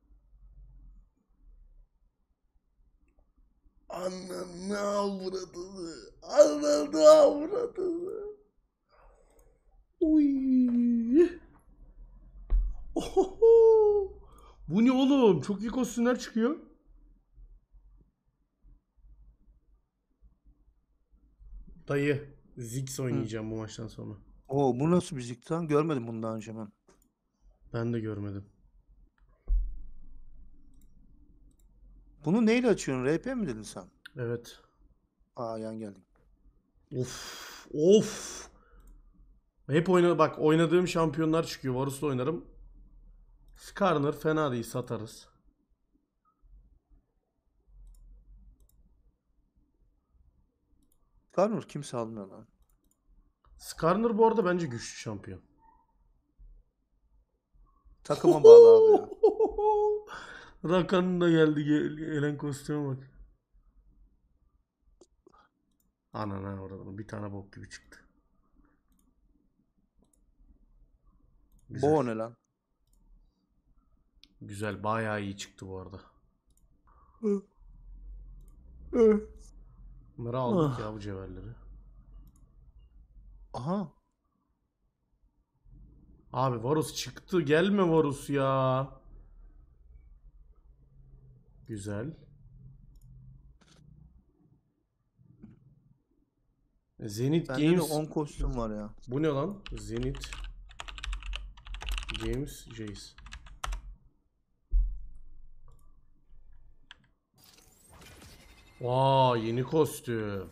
Ananı avradını. Ananı avradını. Oy. Ohoho. Bu ne oğlum? Çok iyi kostümler çıkıyor. Dayı, Ziggs oynayacağım bu maçtan sonra. Oo, bu nasıl bir ziktan? Görmedim bunu daha önce ben. Ben de görmedim. Bunu neyle açıyorsun? RP mi dedin sen? Evet. Aa, yan geldim. Of. Of. Hep bak oynadığım şampiyonlar çıkıyor. Varus'la oynarım. Skarner fena değil, satarız. Skarner kimse almıyor lan. Skarner bu arada bence güçlü şampiyon. Takıma bağlı abi ya. Rakan'ın da geldi, gelen kostüme bak. Anana oradan bir tane bok gibi çıktı. Güzel. Bu o ne lan? Güzel, bayağı iyi çıktı bu arada. Bunları aldık ya, bu cevherleri. Aha. Abi Varus çıktı. Gelme Varus ya. Güzel. Zenith Bende de Games. 10 kostüm var ya. Bu ne lan? Zenith Games Jace. Vay yeni kostüm.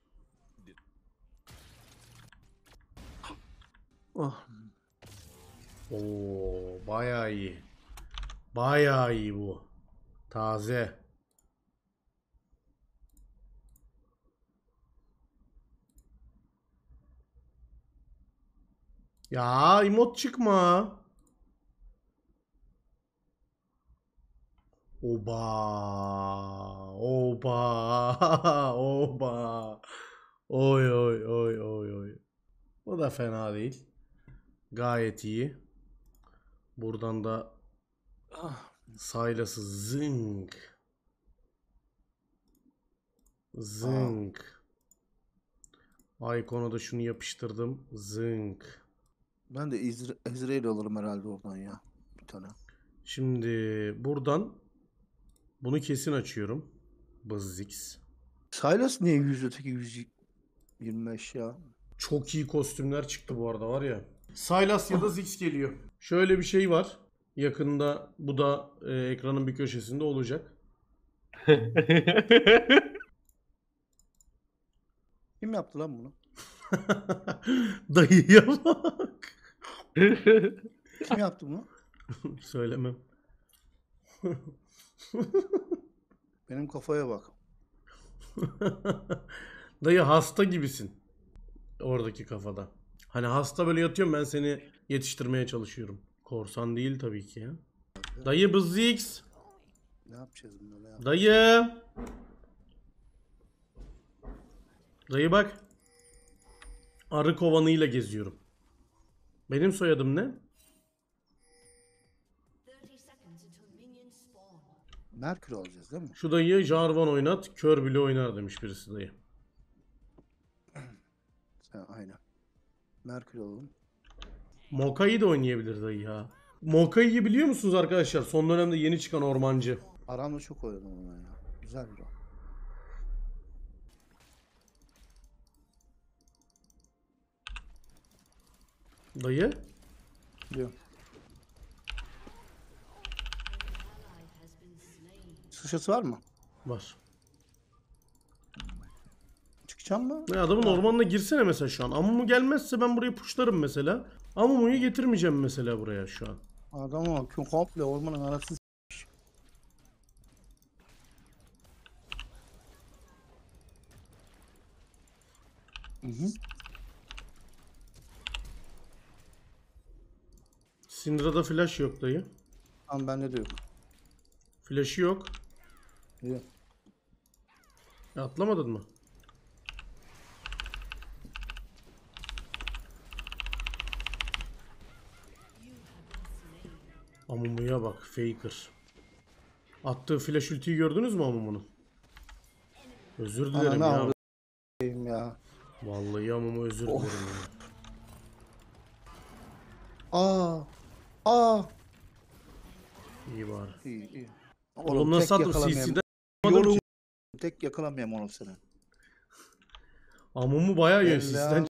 Oh. Oo bayağı iyi. Bayağı iyi bu. Taze. Ya emot çıkma. Oba. Oba. Oba. Oy oy oy oy oy. O da fena değil. Gayet iyi. Buradan da Ah. Sylas'ı zınk. Zınk. Icon'a da şunu yapıştırdım. Zınk. Ben de Ezreal alırım herhalde oradan ya. Bir tane. Şimdi buradan bunu kesin açıyorum. Bızzix. Sylas niye 100 öteki 125 ya? Çok iyi kostümler çıktı bu arada var ya. Sylas ya da Ziggs geliyor. Şöyle bir şey var. Yakında bu da ekranın bir köşesinde olacak. Kim yaptı lan bunu? Dayıya bak. Kim yaptı bunu? Söylemem. Benim kafaya bak. Dayı hasta gibisin. Oradaki kafada. Hani hasta böyle yatıyorum, ben seni yetiştirmeye çalışıyorum. Korsan değil tabii ki ya. Dayı Bızzix. Ne yapacağız bunlarla ya? Dayı. Dayı bak. Arı kovanıyla geziyorum. Benim soyadım ne? Merkür alacağız değil mi? Şu dayıya Jarvan oynat, kör bile oynar demiş birisi dayı. Sen aynen. Merkür alalım. Mokai'yi de oynayabilir dayı ya. Mokai'yi biliyor musunuz arkadaşlar? Son dönemde yeni çıkan ormancı. Aramda çok oynadım ona ya. Güzel bir o. Dayı. Biliyorum. Sıçrası var mı? Var. Çıkacağım mı? Ne adamın ormanına girsene mesela şu an. Amumu gelmezse ben burayı puşlarım mesela. Amumu'yu getirmeyeceğim mesela buraya şu an. Adama bak, komple ormanın arasını s**miş. Hı hı. Syndra'da flash yok dayı. Tamam, bende de yok. Flash'ı yok. Yok. Atlamadın mı? Amumu'ya bak, faker. Attığı flash ultiyi gördünüz mü Amumu'nun? Özür dilerim Ananı ya. avradayım ya. Vallahi Amumu özür Of. dilerim ya. Aa. Aa. İyi bari. İyi iyi. Oğlum tek nasıl attım yakalamıyorum. CC'den? Yolun tek yakalamıyorum onu seni. Amumu bayağı yiyor Helal. sizden.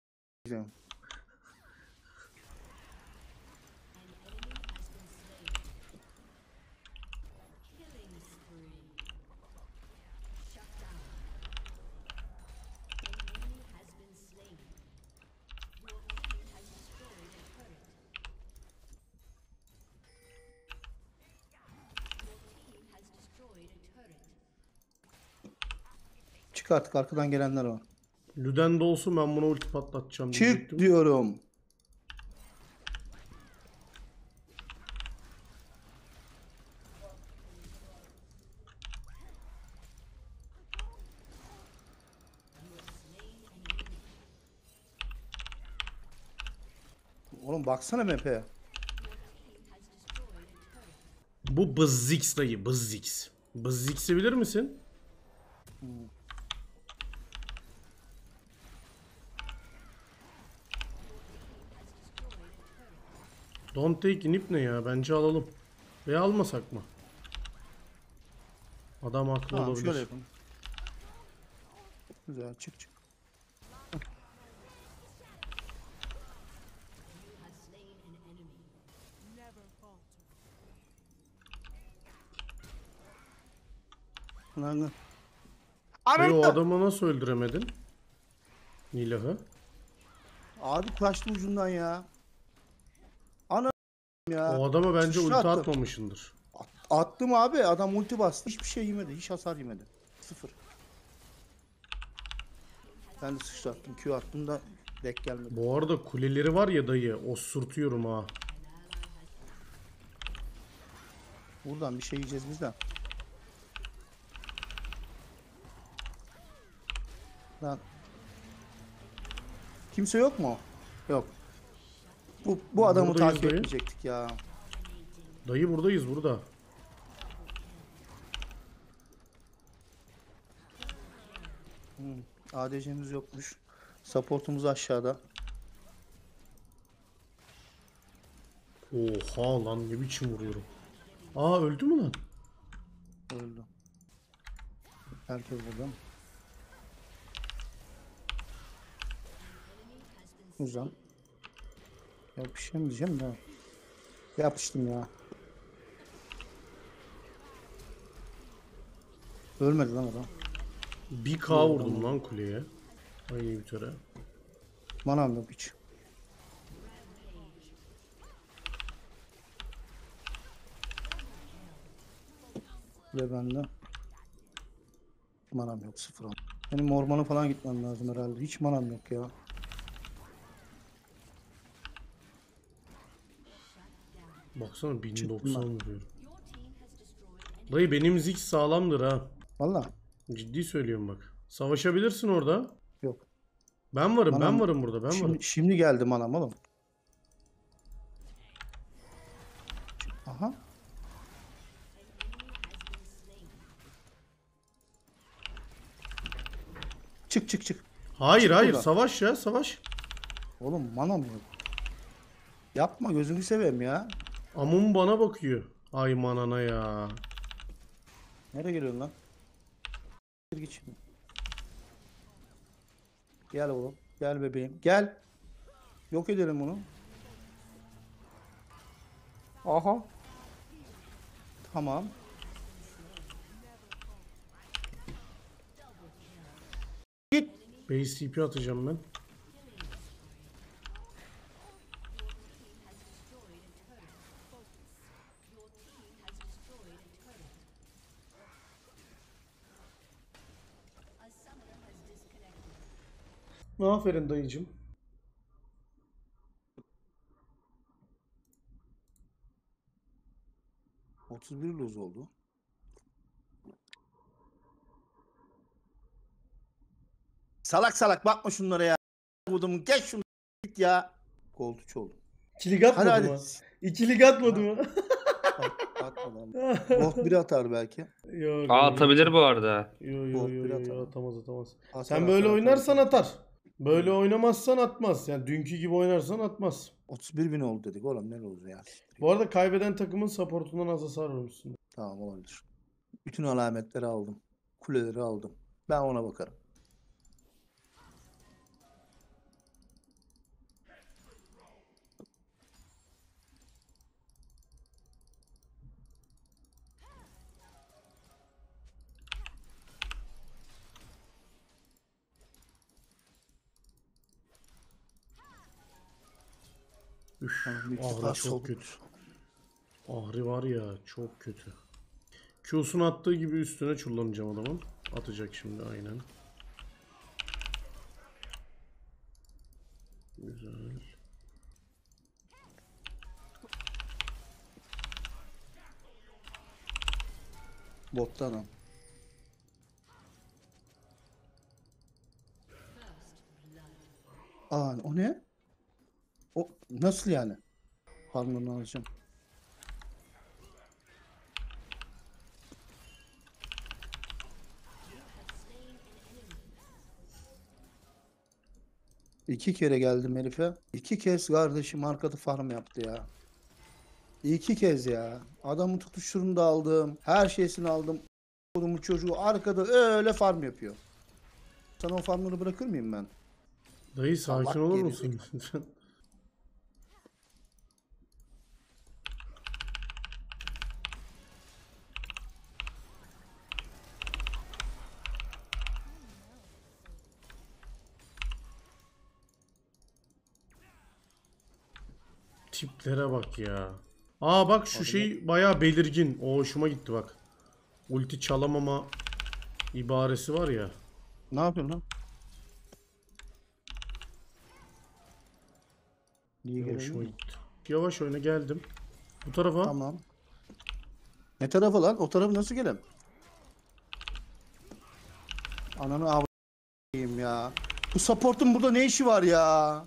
Çık artık, arkadan gelenler var. Lüden de olsun, ben buna ulti patlatacağım Çık diyecektim. diyorum. Oğlum baksana map'e. Bu Bızzix dayı, Bızzix. Bızzix'i bilir misin? Don't take inip ne ya? Bence alalım. Veya almasak mı? Adam haklı Tamam olabilir. şöyle yapalım. Güzel çık çık. Lan. Dayı o adamı nasıl öldüremedin? Nilah'ı. Abi kaçtı ucundan ya. Ana ya. O adama bence ulti Sıçrattım. atmamışındır. Attım abi. Adam ulti bastı. Hiçbir şey yemedi. Hiç hasar yemedi. Sıfır. Ben de sıçrattım. Q attım da denk gelmedi. Bu arada kuleleri var ya dayı. Osurtuyorum ha. Buradan bir şey yiyeceğiz biz de. Lan. Kimse yok mu? Yok. Bu adamı Buradayız takip dayı. etmeyecektik ya. Dayı buradayız burada. ADC'miz yokmuş. Supportumuz aşağıda. Oha lan ne biçim vuruyorum. Aa öldü mü lan? Öldü. Herkes burada mı? Güzel. Ya bir şey mi diyeceğim de. Yapıştım ya. Ölmedi lan adam. 1K vurdum lan kuleye. Aynı bir töre. Manam yok hiç. Ve bende manam yok, sıfır. Benim ormana falan gitmem lazım herhalde. Hiç manam yok ya. Baksana 1090 Çıktım ben. vuruyorum. Dayı benim zik sağlamdır ha. Valla Ciddi söylüyorum bak. Savaşabilirsin orada. yok. Ben varım, ben Manam- varım burada, ben varım. Şimdi geldi manam oğlum. Aha. Çık çık çık. Hayır, Çık hayır, buradan. savaş ya, savaş. Oğlum manam yok. Yapma gözünü seveyim ya. Amun bana bakıyor. Ay manana ya. Nereye geliyorsun lan? Git şimdi. Gel oğlum. Gel bebeğim. Gel. Yok edelim bunu. Aha. Tamam. Base TP atacağım ben. Aferin dayıcım. Hı. 31 lose oldu. Salak salak bakma şunlara ya. Vurdum geç şunu git ya. Koltuç oldu. İkilik Hadi hadi. İkilik atmadı mı? Atma lan. Bot biri atar belki. Yok. Aa atabilir bu arada. Yo Bot bir atar. atamaz atamaz. Atar, Sen böyle atar, oynarsan atar. atar. Böyle oynamazsan atmaz. Yani dünkü gibi oynarsan atmaz. 31 bin oldu dedik oğlum ne oldu ya. Bu arada kaybeden takımın supportundan az hasar vurmuşsun. Tamam olabilir. Bütün alametleri aldım. Kuleleri aldım. Ben ona bakarım. Üf, Tamam, bir Ahri daha çok sol. kötü. Ahri var ya çok kötü. Q'sunu attığı gibi üstüne çullanacağım adamın. Atacak şimdi aynen. Güzel. Bottan al. Aa o ne? O nasıl yani? Farmını alacağım. İki kere geldim herife. İki kez kardeşim arkada farm yaptı ya. 2 kez ya. Adamın tutuşturunu da aldım. Her şeysini aldım. Oğlumun çocuğu arkada öyle farm yapıyor. Sana o farmları bırakır mıyım ben? Dayı sakin Allah olur geri musun lütfen? Tiplere bak ya. Aa bak şu şey bayağı belirgin. O hoşuma gitti bak. Ulti çalamama ibaresi var ya. Ne yapıyorsun lan? Niye Hoşuma geliyorsun? gitti. Yavaş oyna geldim. Bu tarafa. Tamam. Ne tarafa lan? O tarafı nasıl gelem? Ananı avlayayım ya. Bu support'un burada ne işi var ya?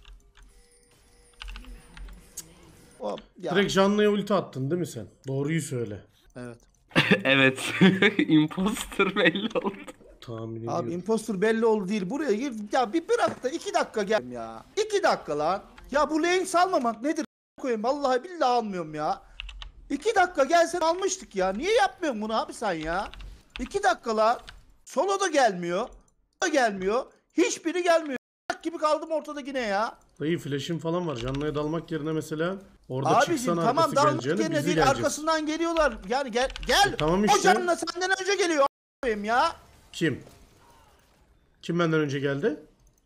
Hop ya. Direkt Janna'ya ulti attın değil mi sen? Doğruyu söyle. Evet. Evet. Imposter belli oldu. Tahmin Abi ediyorum. impostor belli oldu değil. Buraya gir. Ya bir bırak da 2 dakika gel ya. 2 dakika lan. Ya bu lane salmamak nedir? Koyayım. Vallahi billahi almıyorum ya. 2 dakika gelsen almıştık ya. Niye yapmıyorsun bunu abi sen ya? 2 dakika lan. Solo da gelmiyor. Da gelmiyor. Hiçbiri gelmiyor. Gibi kaldım ortada yine ya. Dayı flash'in falan var. Janna'ya dalmak yerine mesela orada Abicim çıksan tamam arkası dalmak geleceğine yerine bizi değil gelecek. arkasından geliyorlar. Yani gel. Tamam O işte. canına senden önce geliyor a**ayım ya. Kim? Kim benden önce geldi?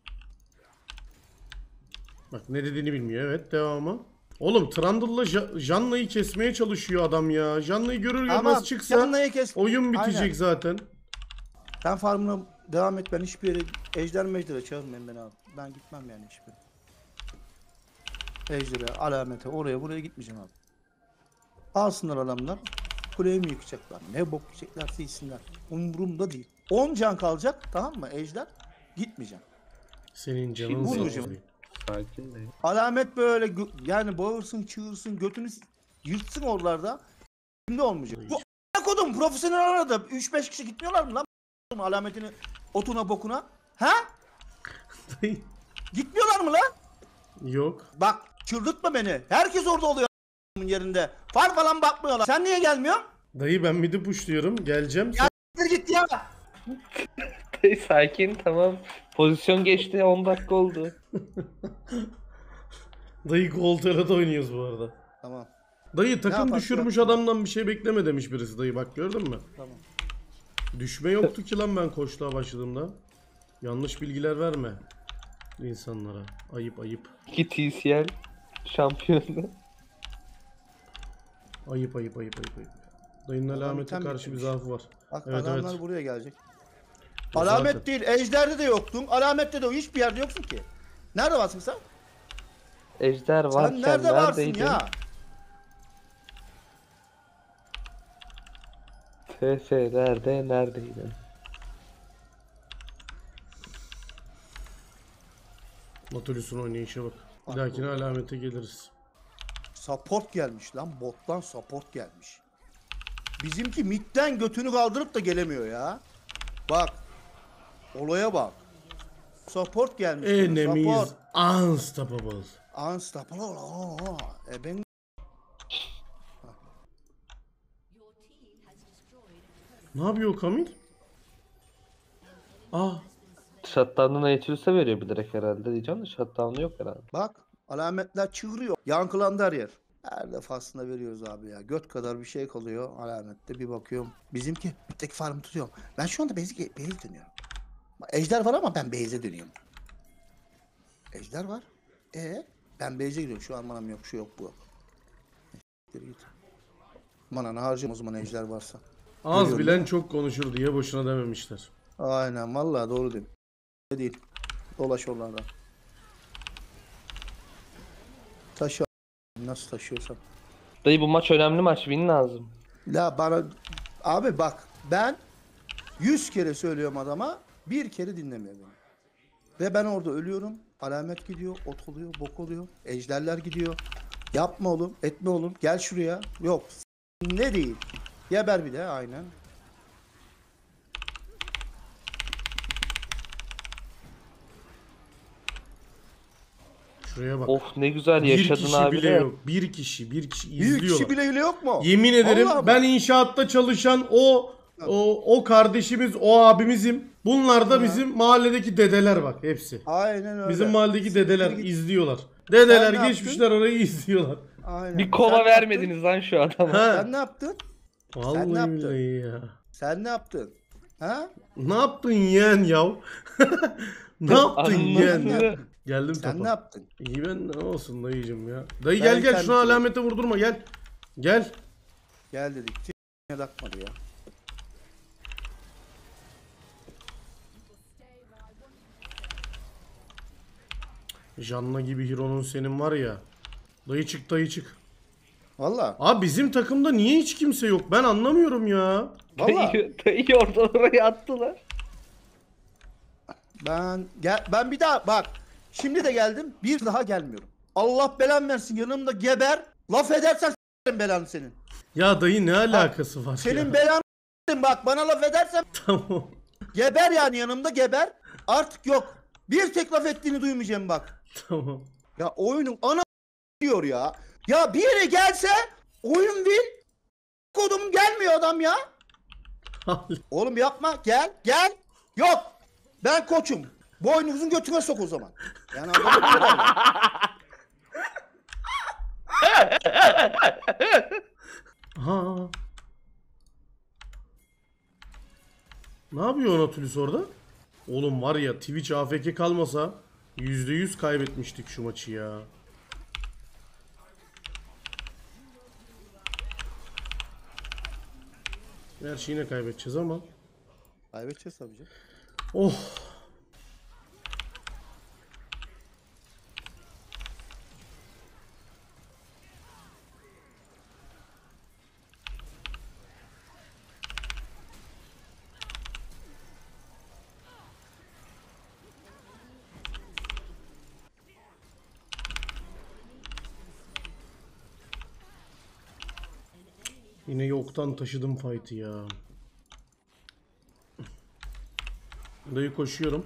Bak ne dediğini bilmiyor. Evet devamı. Oğlum Trundle'la Janna'yı kesmeye çalışıyor adam ya. Janna'yı görür görmez Tamam. çıksa Canlıyı kes. oyun bitecek Aynen. zaten. Sen farmına devam et. Ben hiçbir yere ejder mejdere çağırmayın beni abi. Ben gitmem yani hiçbir yere. Ejder'e, alamete, oraya buraya gitmeyeceğim abi. Alsınlar adamlar. Kuleyi mi yıkacaklar? Ne bok yiyeceklerse yesinler. Umurumda değil. 10 can kalacak tamam mı ejder? Gitmeyeceğim. Senin canın Şimdi sağ vuracağım. olsun. Sakin de. Alamet böyle yani bağırsın çığırsın götünü yırtsın oralarda. Şimdi olmayacak. Bu a**a kodum profesyonel arada 3-5 kişi gitmiyorlar mı lan? Alametini otuna bokuna. Ha? Gitmiyorlar mı lan? Yok. Bak çıldırtma beni. Herkes orada oluyor a**ın yerinde. Far falan bakmıyorlar. Sen niye gelmiyorsun? Dayı ben midi pushluyorum. Geleceğim. Ya git ya. Sakin tamam. Pozisyon geçti 10 dakika oldu. Dayı Goltera'da oynuyoruz bu arada. Tamam. Dayı takım yaparsın düşürmüş yapsın. adamdan bir şey bekleme demiş birisi dayı bak gördün mü? Tamam. Düşme yoktu ki lan ben koçluğa başladığımda. Yanlış bilgiler verme insanlara. Ayıp ayıp. 2 TCL şampiyonu. Ayıp ayıp ayıp ayıp ayıp. Dayının Adam alamete item karşı bir bitirmiş. zaafı var. Bak Evet, adamlar evet. buraya gelecek. Zaten. Alamet değil. Ejder'de de yoktun. Alamette de hiçbir yerde yoksun ki. Nerede varsın sen? Ejder Sen varken nerede varsın neredeydin? ya? TF neredeydin? Nautilus'un oynayışa bak. Bir Bak dahakine bu- alamete geliriz. Support gelmiş lan. Bottan support gelmiş. Bizimki midden götünü kaldırıp da gelemiyor ya. Bak. Olaya bak. Support gelmiş. Enemies Support. unstoppable. Unstoppable. Ben Ne yapıyor o Kamil? Ah. Shutdown'dan Nautilus'a veriyor bilerek herhalde diyeceğim de shutdown'u yok herhalde. bak. Alametler çığırıyor. Yankılandı her yer. Her defasında veriyoruz abi ya. Göt kadar bir şey kalıyor alamette. Bir bakıyorum. Bizimki bitteki farmı tutuyorum. Ben şu anda base dönüyorum. Ejder var ama ben base'e dönüyorum. Ejder var. Ben base'e gidiyorum. Şu an manam yok. Şu yok bu. Git. Mananı harcayayım o zaman ejder varsa. Az Görüyorum bilen değil mi? çok konuşur diye boşuna dememişler. Aynen vallahi doğru değil. Değil. Dolaş oralarda. Taşı nasıl taşıyorsam. Dayı bu maç önemli maç. Win lazım. La bana abi bak ben 100 kere söylüyorum adama bir kere dinlemiyor beni. Ve ben orada ölüyorum. Alamet gidiyor, ot oluyor, bok oluyor. Ejderler gidiyor. Yapma oğlum, etme oğlum. Gel şuraya. Yok. Ne değil. Geber bir de aynen. Şuraya bak. Of ne güzel Bir yaşadın kişi abi bile de. yok. Bir kişi Bir izliyorlar. kişi bile yok mu? Yemin ederim Vallahi ben inşaatta çalışan o kardeşimiz, o abimizim. Bunlar da Ha. bizim mahalledeki dedeler bak hepsi. Aynen öyle. Bizim mahalledeki dedeler git. izliyorlar. Dedeler Sen ne geçmişler orayı izliyorlar. Aynen. Bir Sen kova ne vermediniz lan şu adama. Ha. Sen ne yaptın? Vallahi ne yaptın? billahi ya. Sen ne yaptın? Ha? Ne yaptın yeğen yav? Ne yaptın yeğen? Anlasını. Geldim Sen ne topa. yaptın? İyi ben ne olsun dayıcım ya. Dayı Ben gel kendim- şuna alamete vurdurma gel. Gel. Gel dedik. Ne takmadı ya. Janna gibi Hiro'nun senin var ya. Dayı çık dayı çık. Valla. Abi bizim takımda niye hiç kimse yok? Ben anlamıyorum ya. Valla. Dayı oradan oraya attılar. Ben bir daha bak. Şimdi de geldim. Bir daha gelmiyorum. Allah belan versin yanımda geber. Laf edersen s**erim belanı senin. Ya dayı ne alakası var Senin ya? belanı s**erim bak bana laf edersen Tamam. geber yani yanımda geber. Artık yok. Bir tek laf ettiğini duymayacağım bak. Tamam. Ya oyunun ana diyor ya. Ya bir yere gelse oyun win. Kodum gelmiyor adam ya. Oğlum yapma gel gel. Yok. Ben koçum. Boynunuzun götüne sok o zaman. Yani adamı bu kadar ya. Ha. Ne yapıyor Nautilus orada? Oğlum var ya Twitch AFK kalmasa %100 kaybetmiştik şu maçı ya. Gerçi yine kaybedeceğiz ama. Kaybedeceğiz tabii canım. Oh. Yine yoktan taşıdım fight'ı ya. Dayı koşuyorum.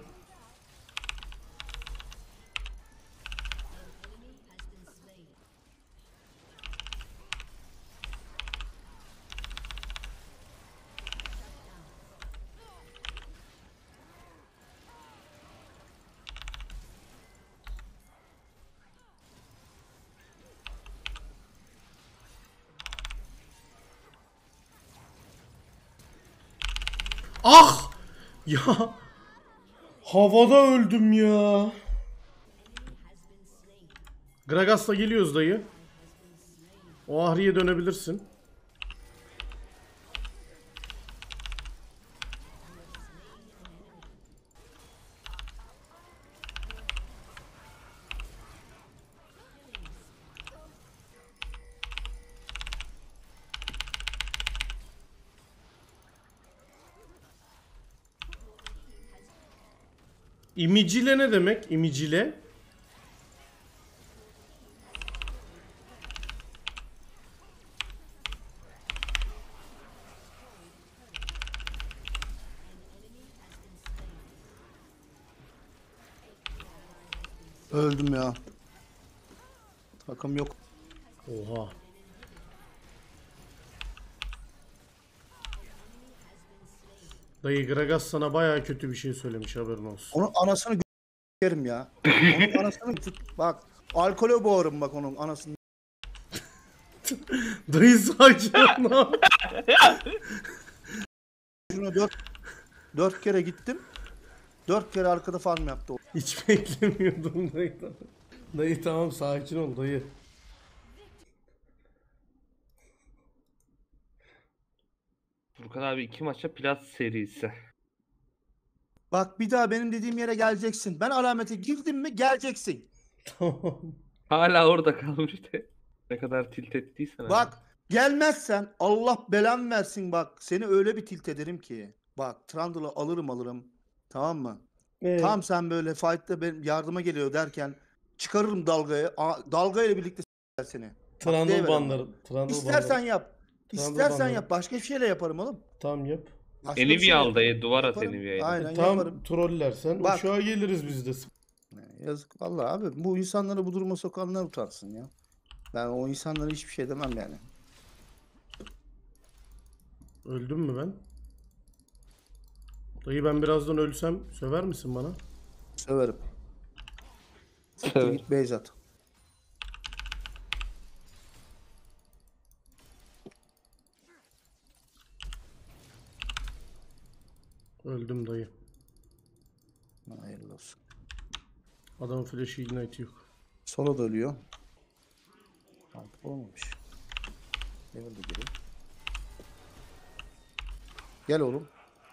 Ah! Ya havada öldüm ya. Gragas'la geliyoruz dayı. O Ahri'ye dönebilirsin. İmicile ne demek? İmicile? Öldüm ya. Takım yok. Oha. Dayı Gragas sana bayağı kötü bir şey söylemiş haberin olsun. Onun anasını yerim ya. Onun anasını bak. Alkole boğarım bak onun anasını. Dayı sakin ol. Şuna dört kere gittim. 4 kere arkada farm yaptı o. Hiç beklemiyordum dayıdan. Dayı tamam sakin ol dayı. Furkan abi 2 maça plat serisi. Bak bir daha benim dediğim yere geleceksin. Ben alamete girdim mi geleceksin. Tamam. Hala orada kalmış de. Ne kadar tilt ettiysen abi. Bak gelmezsen Allah belan versin bak. Seni öyle bir tilt ederim ki. Bak Trundle'ı alırım. Tamam mı? Tam sen böyle fight'ta benim yardıma geliyor derken çıkarırım dalgayı. Dalgayla birlikte seni. Bak, Trundle deyiverim banlarım. bak. Trundle İstersen banlarım. yap. Trundle İstersen banlarım. yap. Başka bir şeyle yaparım oğlum. Tamam yap. Başka bir Enivia şeyle al dayı, duvar at yaparım. Enivia'yı. Aynen Tam yaparım. trollersen Bak. uşağa geliriz biz de. Yazık vallahi abi. Bu insanları bu duruma sokanlar utansın ya. Ben o insanlara hiçbir şey demem yani. Öldüm mü ben? Dayı ben birazdan ölsem söver misin bana? Söverim. Siktir git Beyzat. Öldüm dayı. Hayırlı olsun. Adamın flash'ı ignite yok. Sola da ölüyor. Artık olmamış. Level'de geri. Gel oğlum.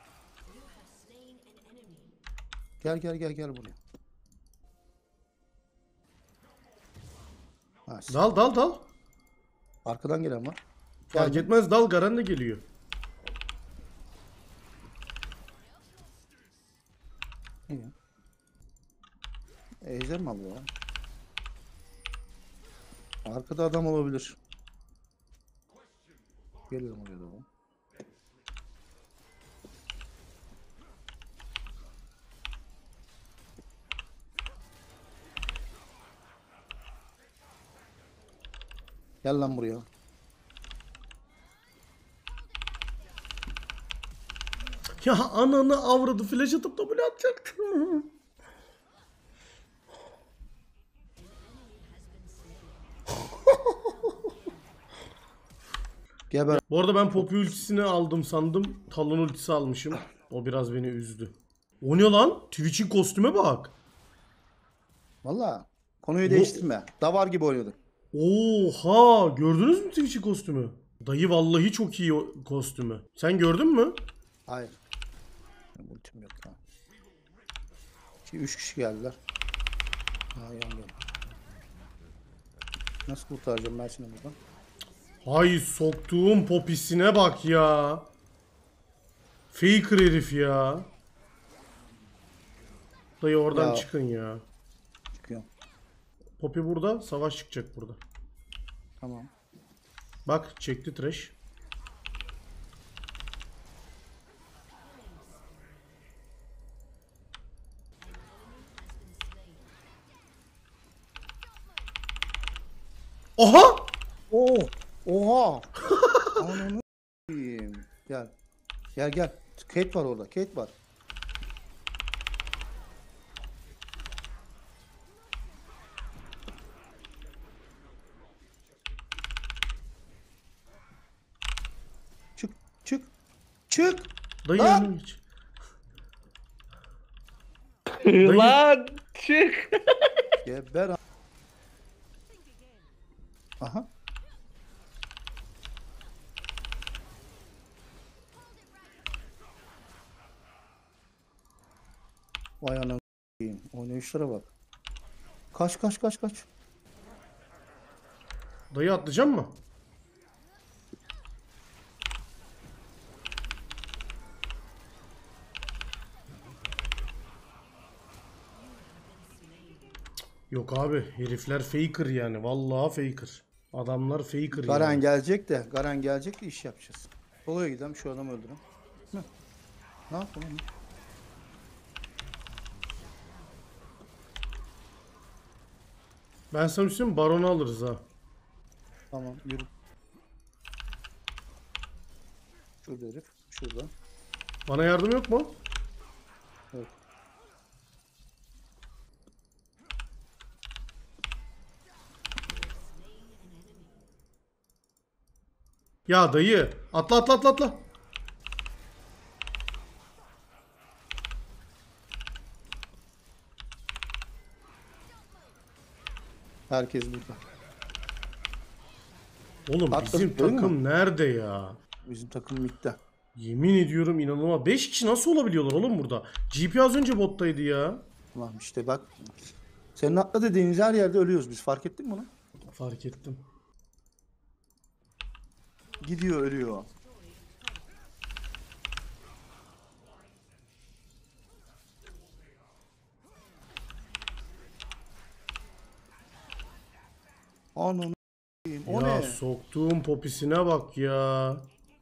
Gel buraya. Ha, Dal. arkadan gelen var. Fark Geldim. etmez dal, Garen de geliyor. İyi. Ejder mi alıyor lan? Arkada adam olabilir. Geliyorum oraya doğru. Gel lan buraya. Ya ananı avradı, flash atıp W atacaktım. Geber. Bu arada ben Poppy ultisini aldım sandım. Talon ultisi almışım. O biraz beni üzdü. O ne lan? Twitch'in kostüme bak. Valla. Konuyu değiştirme. Davar gibi oynadı. Oha! Gördünüz mü Twitch'in kostümü? Dayı vallahi çok iyi o kostümü. Sen gördün mü? Hayır. Ultim yok ha. 3 kişi geldiler. Ha yan gel. Nasıl kurtaracağım ben seni buradan? Hay soktuğum popisine bak ya. Faker herif ya. Dayı oradan Ya. çıkın ya. Çıkıyorum. Poppy burada, savaş çıkacak burada. Tamam. Bak çekti trash. Oha! Oo! Oha! Ananı s**eyim. Gel. Gel. Kate var orada. Kate var. Çık. Dayı Lan! yanına geç. Dayı- Lan çık. Geber. Aha. Vay anam s**eyim. Oynayışlara bak. Kaç. Dayı atlayacak mı? Yok abi, herifler faker yani. Vallahi faker. Adamlar faker Garen yani. gelecek de. Garen gelecek de iş yapacağız. Solo'ya gidelim şu adamı öldürün. Ne yapalım? Ben sana bir şey söyleyeyim mi? Baron'u alırız ha. Tamam yürü. Şurada herif. Şurada. Bana yardım yok mu? Evet. Ya dayı. Atla. Herkes burada. Oğlum Atladık, bizim değil mi? takım nerede ya? Bizim takım bitti. Yemin ediyorum inanılmaz. 5 kişi nasıl olabiliyorlar oğlum burada? GP az önce bottaydı ya. Tamam işte bak. Senin atla dediğiniz her yerde ölüyoruz biz. Fark ettin mi bunu? Fark ettim. Gidiyor ölüyor. Ananı s**eyim. O Ya ne? soktuğum popisine bak ya.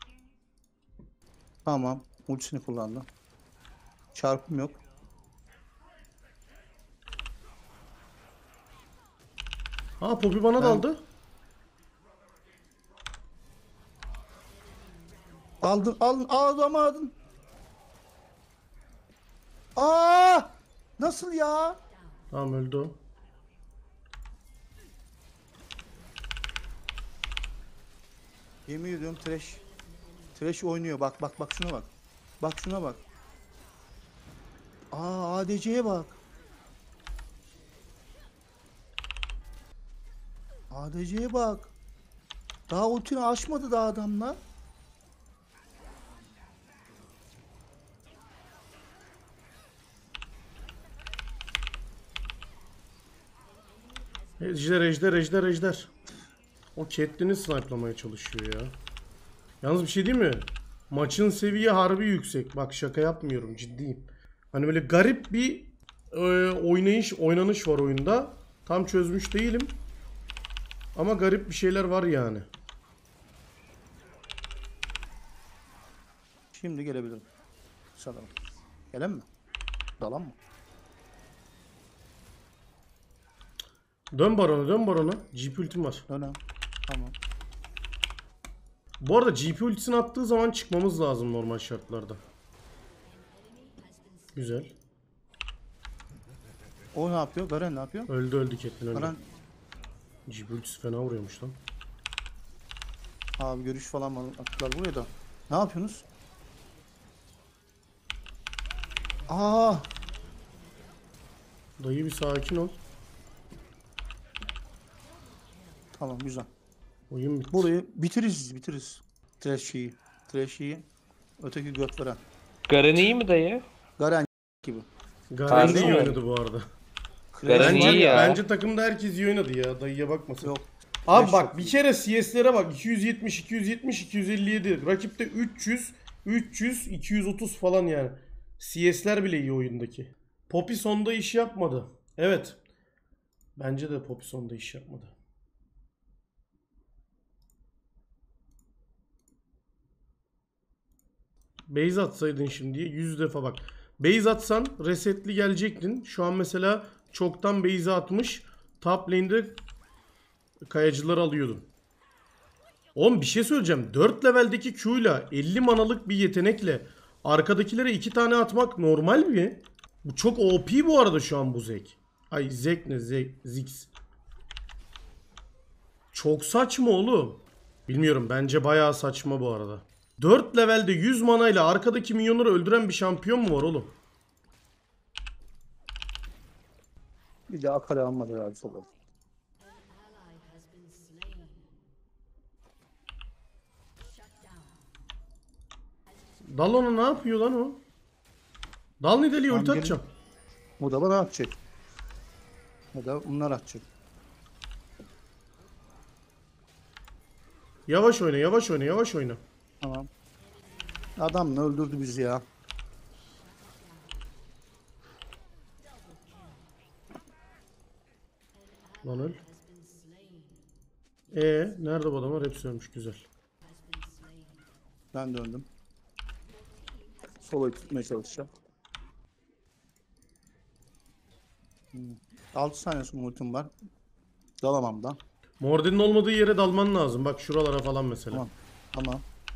Tamam. Ultisini kullandı. Çarpım yok. Ha Poppy bana daldı. Aldın alamadın. Aa! Nasıl ya? Tamam öldü o. Yemin ediyorum trash. Trash oynuyor. Bak şuna bak. Bak şuna bak. Aa ADC'ye bak. ADC'ye bak. Daha ultini açmadı daha adamla. Ejder. O Catelyn'i snipe'lamaya çalışıyor ya. Yalnız bir şey değil mi? Maçın seviye harbi yüksek. Bak şaka yapmıyorum, ciddiyim. Hani böyle garip bir oynanış var oyunda. Tam çözmüş değilim. Ama garip bir şeyler var yani. Şimdi gelebilirim. Sanırım. Gelen mi? Dalan mı? Dön barona. GP ultim var. Dönem. Tamam. Bu arada GP ultisini attığı zaman çıkmamız lazım normal şartlarda. Güzel. O ne yapıyor? Garen ne yapıyor? Öldü Catelyn öldü. Garen GP ultisi fena vuruyormuş lan. abi görüş falan var. Attılar buraya da. Ne yapıyorsunuz? Aa! Dayı bir sakin ol. Tamam güzel. Oyun bitti. Burayı bitiririz. Trashy'yi. Öteki göt veren. Garen iyi mi dayı? Garen gibi. Garen de Harbi iyi mi? oynadı bu arada. Garen Bence, iyi ya. bence takımda herkes iyi oynadı ya. Dayıya bakmasın. Yok. Abi Flash bak çok bir iyi. kere CS'lere bak. 257. Rakipte 300, 230 falan yani. CS'ler bile iyi oyundaki. Poppy sonda iş yapmadı. Evet. Bence de Poppy sonda iş yapmadı. Base atsaydın şimdiye 100 defa bak. Base atsan resetli gelecektin. Şu an mesela çoktan base atmış. Top lane'de kayacıları alıyordun. Oğlum bir şey söyleyeceğim. 4 leveldeki Q ile 50 manalık bir yetenekle arkadakilere 2 tane atmak normal mi? Bu çok OP bu arada şu an bu Zek. Ay Zek ne? Ziggs. Çok saçma oğlum. Bilmiyorum, bence bayağı saçma bu arada. 4 levelde 100 mana ile arkadaki minyonları öldüren bir şampiyon mu var oğlum? Bir de akale almadı herhalde sola. Dal ona, ne yapıyor lan o? Dal ne deliği, ulti Tamam, atacağım. Bu da bana atacak. Bu da bunlar atacak. Yavaş oyna. Tamam. Adam ne öldürdü bizi ya. Lan öl. Nerede bu adamlar? Hepsi ölmüş, güzel. Ben döndüm. Solo'yu tutmaya çalışacağım. 6 saniye sonra ultim var. Dalamam da. Morden'in olmadığı yere dalman lazım. Bak şuralara falan mesela. Tamam. Tamam.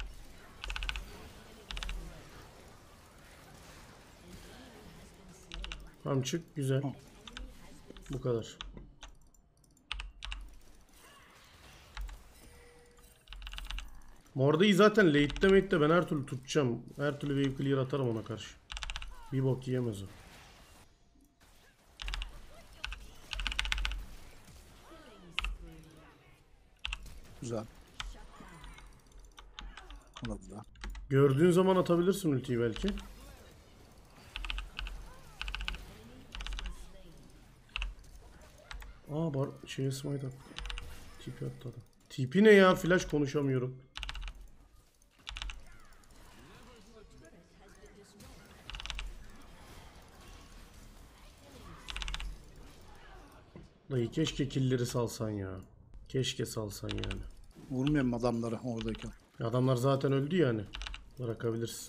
Tamam çık, güzel. Bu kadar. Morde'yi zaten late'de ben her türlü tutacağım. Her türlü wave clear atarım ona karşı. Bir bok yiyemez o. Güzel. Bu da güzel. Gördüğün zaman atabilirsin ultiyi belki. Şeye smite at. TP attı adam. TP ne ya? Flash konuşamıyorum. Dayı keşke killleri salsan ya. Keşke salsan yani. Vurmuyorum adamları oradayken. Adamlar zaten öldü yani. Bırakabilirsin.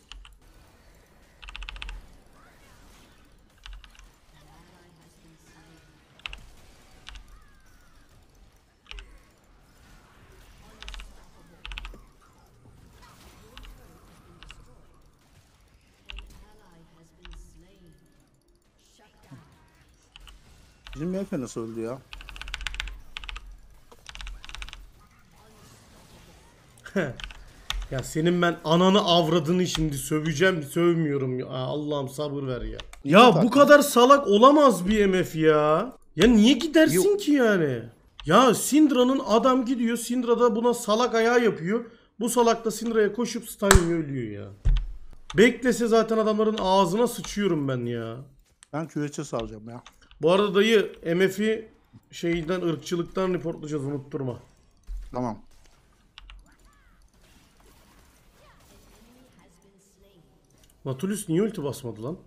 Bizim MF nasıl öldü ya? Ya senin ben ananı avradını şimdi söveceğim, sövmüyorum ya. Allah'ım sabır ver ya. Ya bu taktın? kadar salak olamaz bir MF ya. Ya niye gidersin ki yani? Ya Syndra'nın adam gidiyor, Syndra da buna salak ayağı yapıyor. Bu salak da Syndra'ya koşup stun yiyor, ölüyor ya. Beklese zaten adamların ağzına sıçıyorum ben ya. Ben küveçe salacağım ya. Bu arada dayı MF'i şeyden, ırkçılıktan reportlayacağız, unutturma. Tamam. Nautilus niye ulti basmadı lan?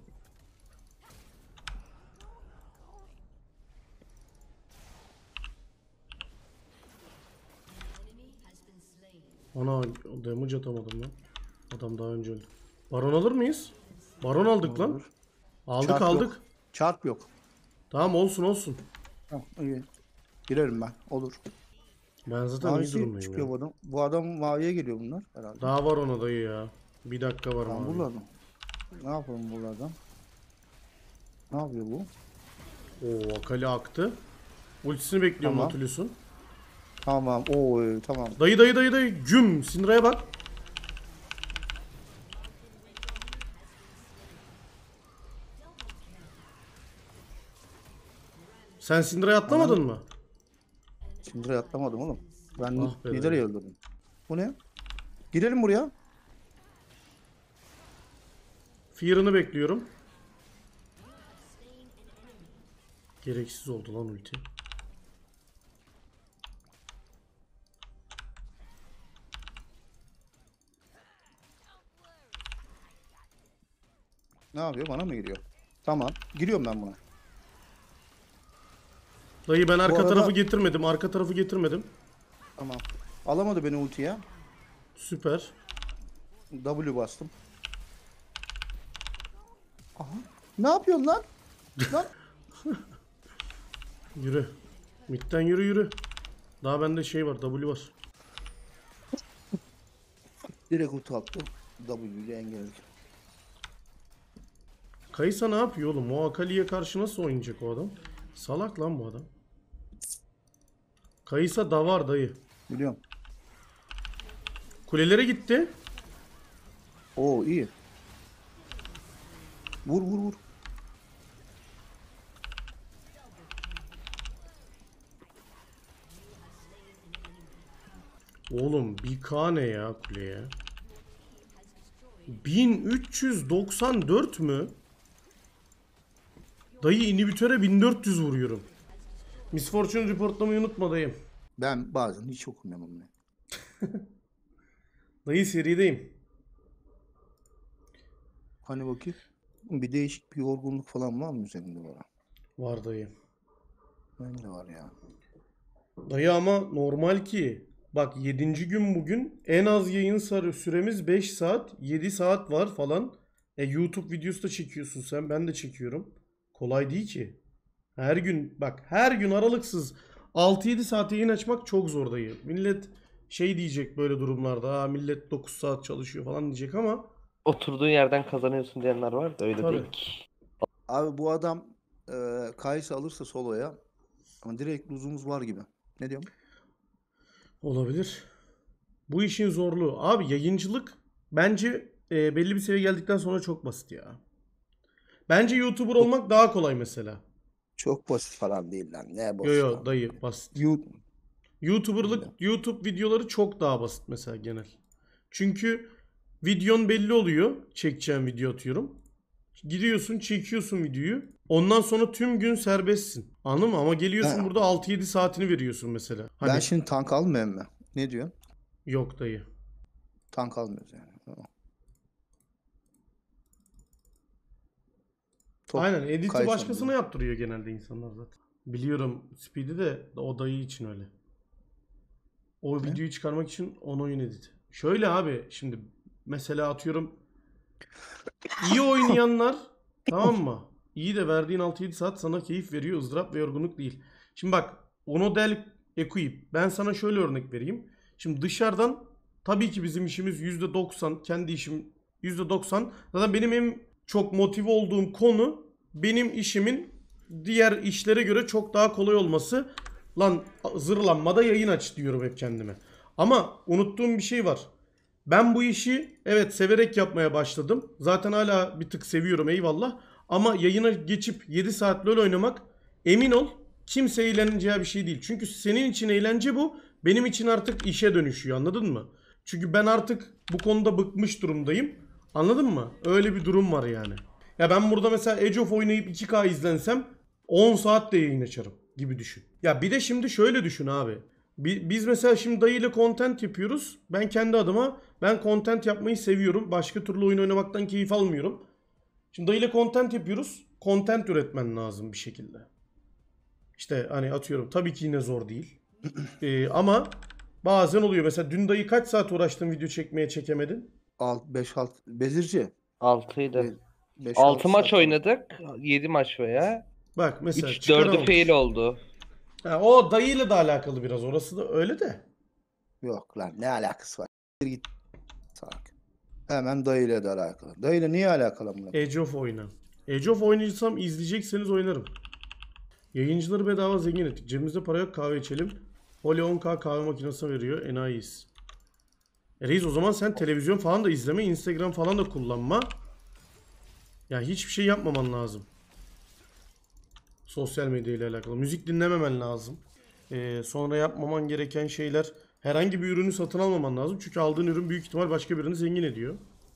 Ana damage atamadım lan. Adam daha önce öldü. Baron alır mıyız? Baron aldık lan. Olur. Aldık Çarp aldık. yok. Çarp yok. Tamam olsun olsun. Tamam iyi. Girerim ben. Olur. Ben zaten iyi Mavisi durumdayım çıkıyor ya. bu adam. Bu adam maviye geliyor bunlar herhalde. Daha var ona dayı ya. Bir dakika var Tamam abi. buradan. Ne yapalım buradan? Ne yapıyor bu? Oo Akali aktı. Ultisini bekliyorum Tamam. Nautilus'un. Tamam. Oo tamam. Dayı dayı dayı dayı. Güm. Syndra'ya bak. Sen Syndra'ya atlamadın mı? Şimdi atlamadım oğlum. Ben Ah be lideri dayı. öldürdüm. Bu ne? Girelim buraya. Fear'ını bekliyorum. Gereksiz oldu lan ulti. Ne yapıyor? Bana mı giriyor? Tamam. Giriyorum ben buna. Dayı ben arka arada- tarafı getirmedim. Arka tarafı getirmedim. Tamam. Alamadı beni ultiye. Süper. W bastım. Aha. Ne yapıyorsun lan? Lan. Yürü. Mid'den yürü yürü. Daha bende şey var. W var. Direkt ulti attı. W ile engelledik. Kayısa ne yapıyor oğlum? O Akali'ye karşı nasıl oynayacak o adam? Salak lan bu adam. Kayısa da var dayı. Biliyorum. Kulelere gitti. Oo iyi. Vur vur vur. Oğlum 1K ne ya kuleye? 1394 mü? Dayı inhibitöre 1400 vuruyorum. Miss Fortune reportlamayı unutma dayım. Ben bazen hiç okumuyorum bunu. Dayı serideyim. Hani bakayım. Bir değişik bir yorgunluk falan var mı üzerinde bana? Var dayı. Bende var ya. Dayı ama normal ki. Bak 7. gün bugün. En az yayın süremiz 5 saat. 7 saat var falan. YouTube videosu da çekiyorsun sen. Ben de çekiyorum. Kolay değil ki. Her gün bak her gün aralıksız 6-7 saat yayın açmak çok zor dayı. Millet şey diyecek böyle durumlarda. Ha, millet 9 saat çalışıyor falan diyecek ama Oturduğun yerden kazanıyorsun diyenler var da öyle Tabii. değil ki. Abi bu adam Kayısı alırsa soloya ama direkt luzumuz var gibi. Ne diyorum? olabilir. Bu işin zorluğu. Abi yayıncılık bence belli bir seviye geldikten sonra çok basit ya. Bence YouTuber olmak daha kolay mesela. Çok basit falan değil lan. Ne basit Yo yo lan? dayı basit. You- YouTuber'lık, YouTube videoları çok daha basit mesela genel. Çünkü videon belli oluyor. Çekeceğim video atıyorum. Gidiyorsun çekiyorsun videoyu. Ondan sonra tüm gün serbestsin. Anladın mı? Ama geliyorsun Ha. burada 6-7 saatini veriyorsun mesela. Hani Ben şimdi tank almıyorum mu? Ne diyorsun? yok dayı. Tank almıyoruz yani. Tamam. Top Aynen editi Kayısı başkasına alıyor. yaptırıyor genelde insanlar zaten. Biliyorum Speed'i de o dayı için öyle. O Ne? videoyu çıkarmak için on oyun edit. Şöyle abi şimdi mesela atıyorum iyi oynayanlar tamam mı? İyi de verdiğin 6-7 saat sana keyif veriyor, ızdırap ve yorgunluk değil. Şimdi bak onu del Equip. Ben sana şöyle örnek vereyim. Şimdi dışarıdan tabii ki bizim işimiz %90, kendi işim %90. Zaten benim en çok motive olduğum konu benim işimin diğer işlere göre çok daha kolay olması. Lan zırlanmada yayın aç diyorum hep kendime. Ama unuttuğum bir şey var. Ben bu işi evet severek yapmaya başladım. Zaten hala bir tık seviyorum, eyvallah. Ama yayına geçip 7 saat LoL oynamak, emin ol, kimse eğleneceği bir şey değil. Çünkü senin için eğlence bu. Benim için artık işe dönüşüyor, anladın mı? Çünkü ben artık bu konuda bıkmış durumdayım. Anladın mı? Öyle bir durum var yani. Ya ben burada mesela Age of oynayıp 2K izlensem 10 saat de yayın açarım gibi düşün. Ya bir de şimdi şöyle düşün abi. Biz mesela şimdi dayı ile content yapıyoruz. Ben kendi adıma content yapmayı seviyorum. Başka türlü oyun oynamaktan keyif almıyorum. Şimdi dayı ile content yapıyoruz. Content üretmen lazım bir şekilde. İşte hani atıyorum, tabii ki yine zor değil. Ama bazen oluyor. Mesela dün dayı kaç saat uğraştın video çekmeye, çekemedin? 5-6 bezirci. 6'ydı. 5-6 6 maç saat. oynadık. 7 maç veya. Bak mesela 3-4'ü çıkaramamış. fail oldu. Ha, o dayıyla da alakalı biraz. Orası da öyle de. Yok lan, ne alakası var? Git salak. Hemen dayıyla da alakalı. Dayıyla niye alakalı bunlar? Age of oyna. Age of oynayacaksam izleyecekseniz oynarım. Yayıncıları bedava zengin ettik. Cebimizde para yok, kahve içelim. Holly 10K kahve makinesi veriyor. Enayiyiz. Reis, o zaman sen televizyon falan da izleme. Instagram falan da kullanma. Ya hiçbir şey yapmaman lazım. Sosyal medya ile alakalı. Müzik dinlememen lazım. Sonra yapmaman gereken şeyler, herhangi bir ürünü satın almaman lazım. Çünkü aldığın ürün büyük ihtimal başka birini zengin ediyor.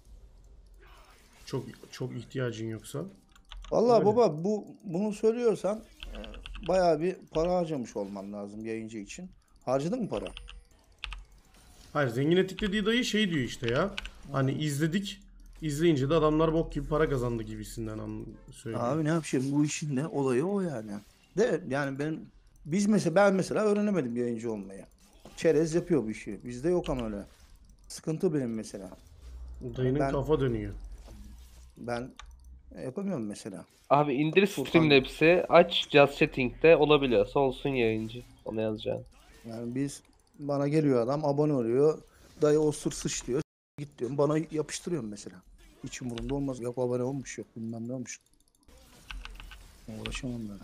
Çok ihtiyacın yoksa. Vallahi Öyle. baba, bunu söylüyorsan bayağı bir para harcamış olman lazım yayıncı için. Harcadın mı para? Hayır, zengin ettik dediği dayı şey diyor işte ya. Hani izledik. İzleyince de adamlar bok gibi para kazandı gibisinden söylüyor. Abi ne yapayım, bu işin de olayı o yani. De yani ben mesela öğrenemedim yayıncı olmayı. Çerez yapıyor bu işi. Bizde yok ama öyle. Sıkıntı benim mesela. Dayının ben- kafa dönüyor. Ben yapamıyorum mesela. Abi indir Furkan. Streamlabs'i, aç Just Chatting'de, olabiliyorsa olsun yayıncı. Ona yazacağım. Yani bana geliyor adam, abone oluyor. Dayı osur sıç diyor. Git diyorum. Bana yapıştırıyorum mesela. Hiç umurumda olmaz. Yok abone olmuş, yok bilmem ne olmuş. Uğraşamam ben.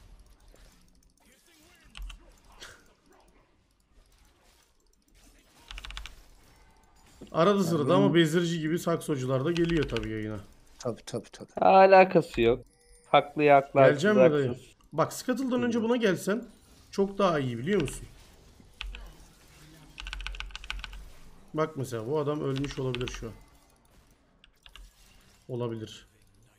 Arada sırada benim- ama bezirci gibi saksocular da geliyor tabii yayına. Tabii. Alakası yok. Haklıya haklı, Geleceğim mi haksız dayı? haksız. Bak, Scuttle'dan önce buna gelsen çok daha iyi, biliyor musun? Bak mesela bu adam ölmüş olabilir şu an. Olabilir.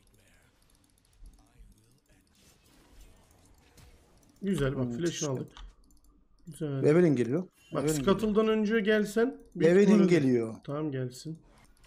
Güzel, bak flash'ını işte. aldık. Güzel. Evelyn geliyor. Bak Evelyn geliyor. Scuttle'dan önce gelsen büyük Evelyn ihtimalle- geliyor. Tamam, gelsin.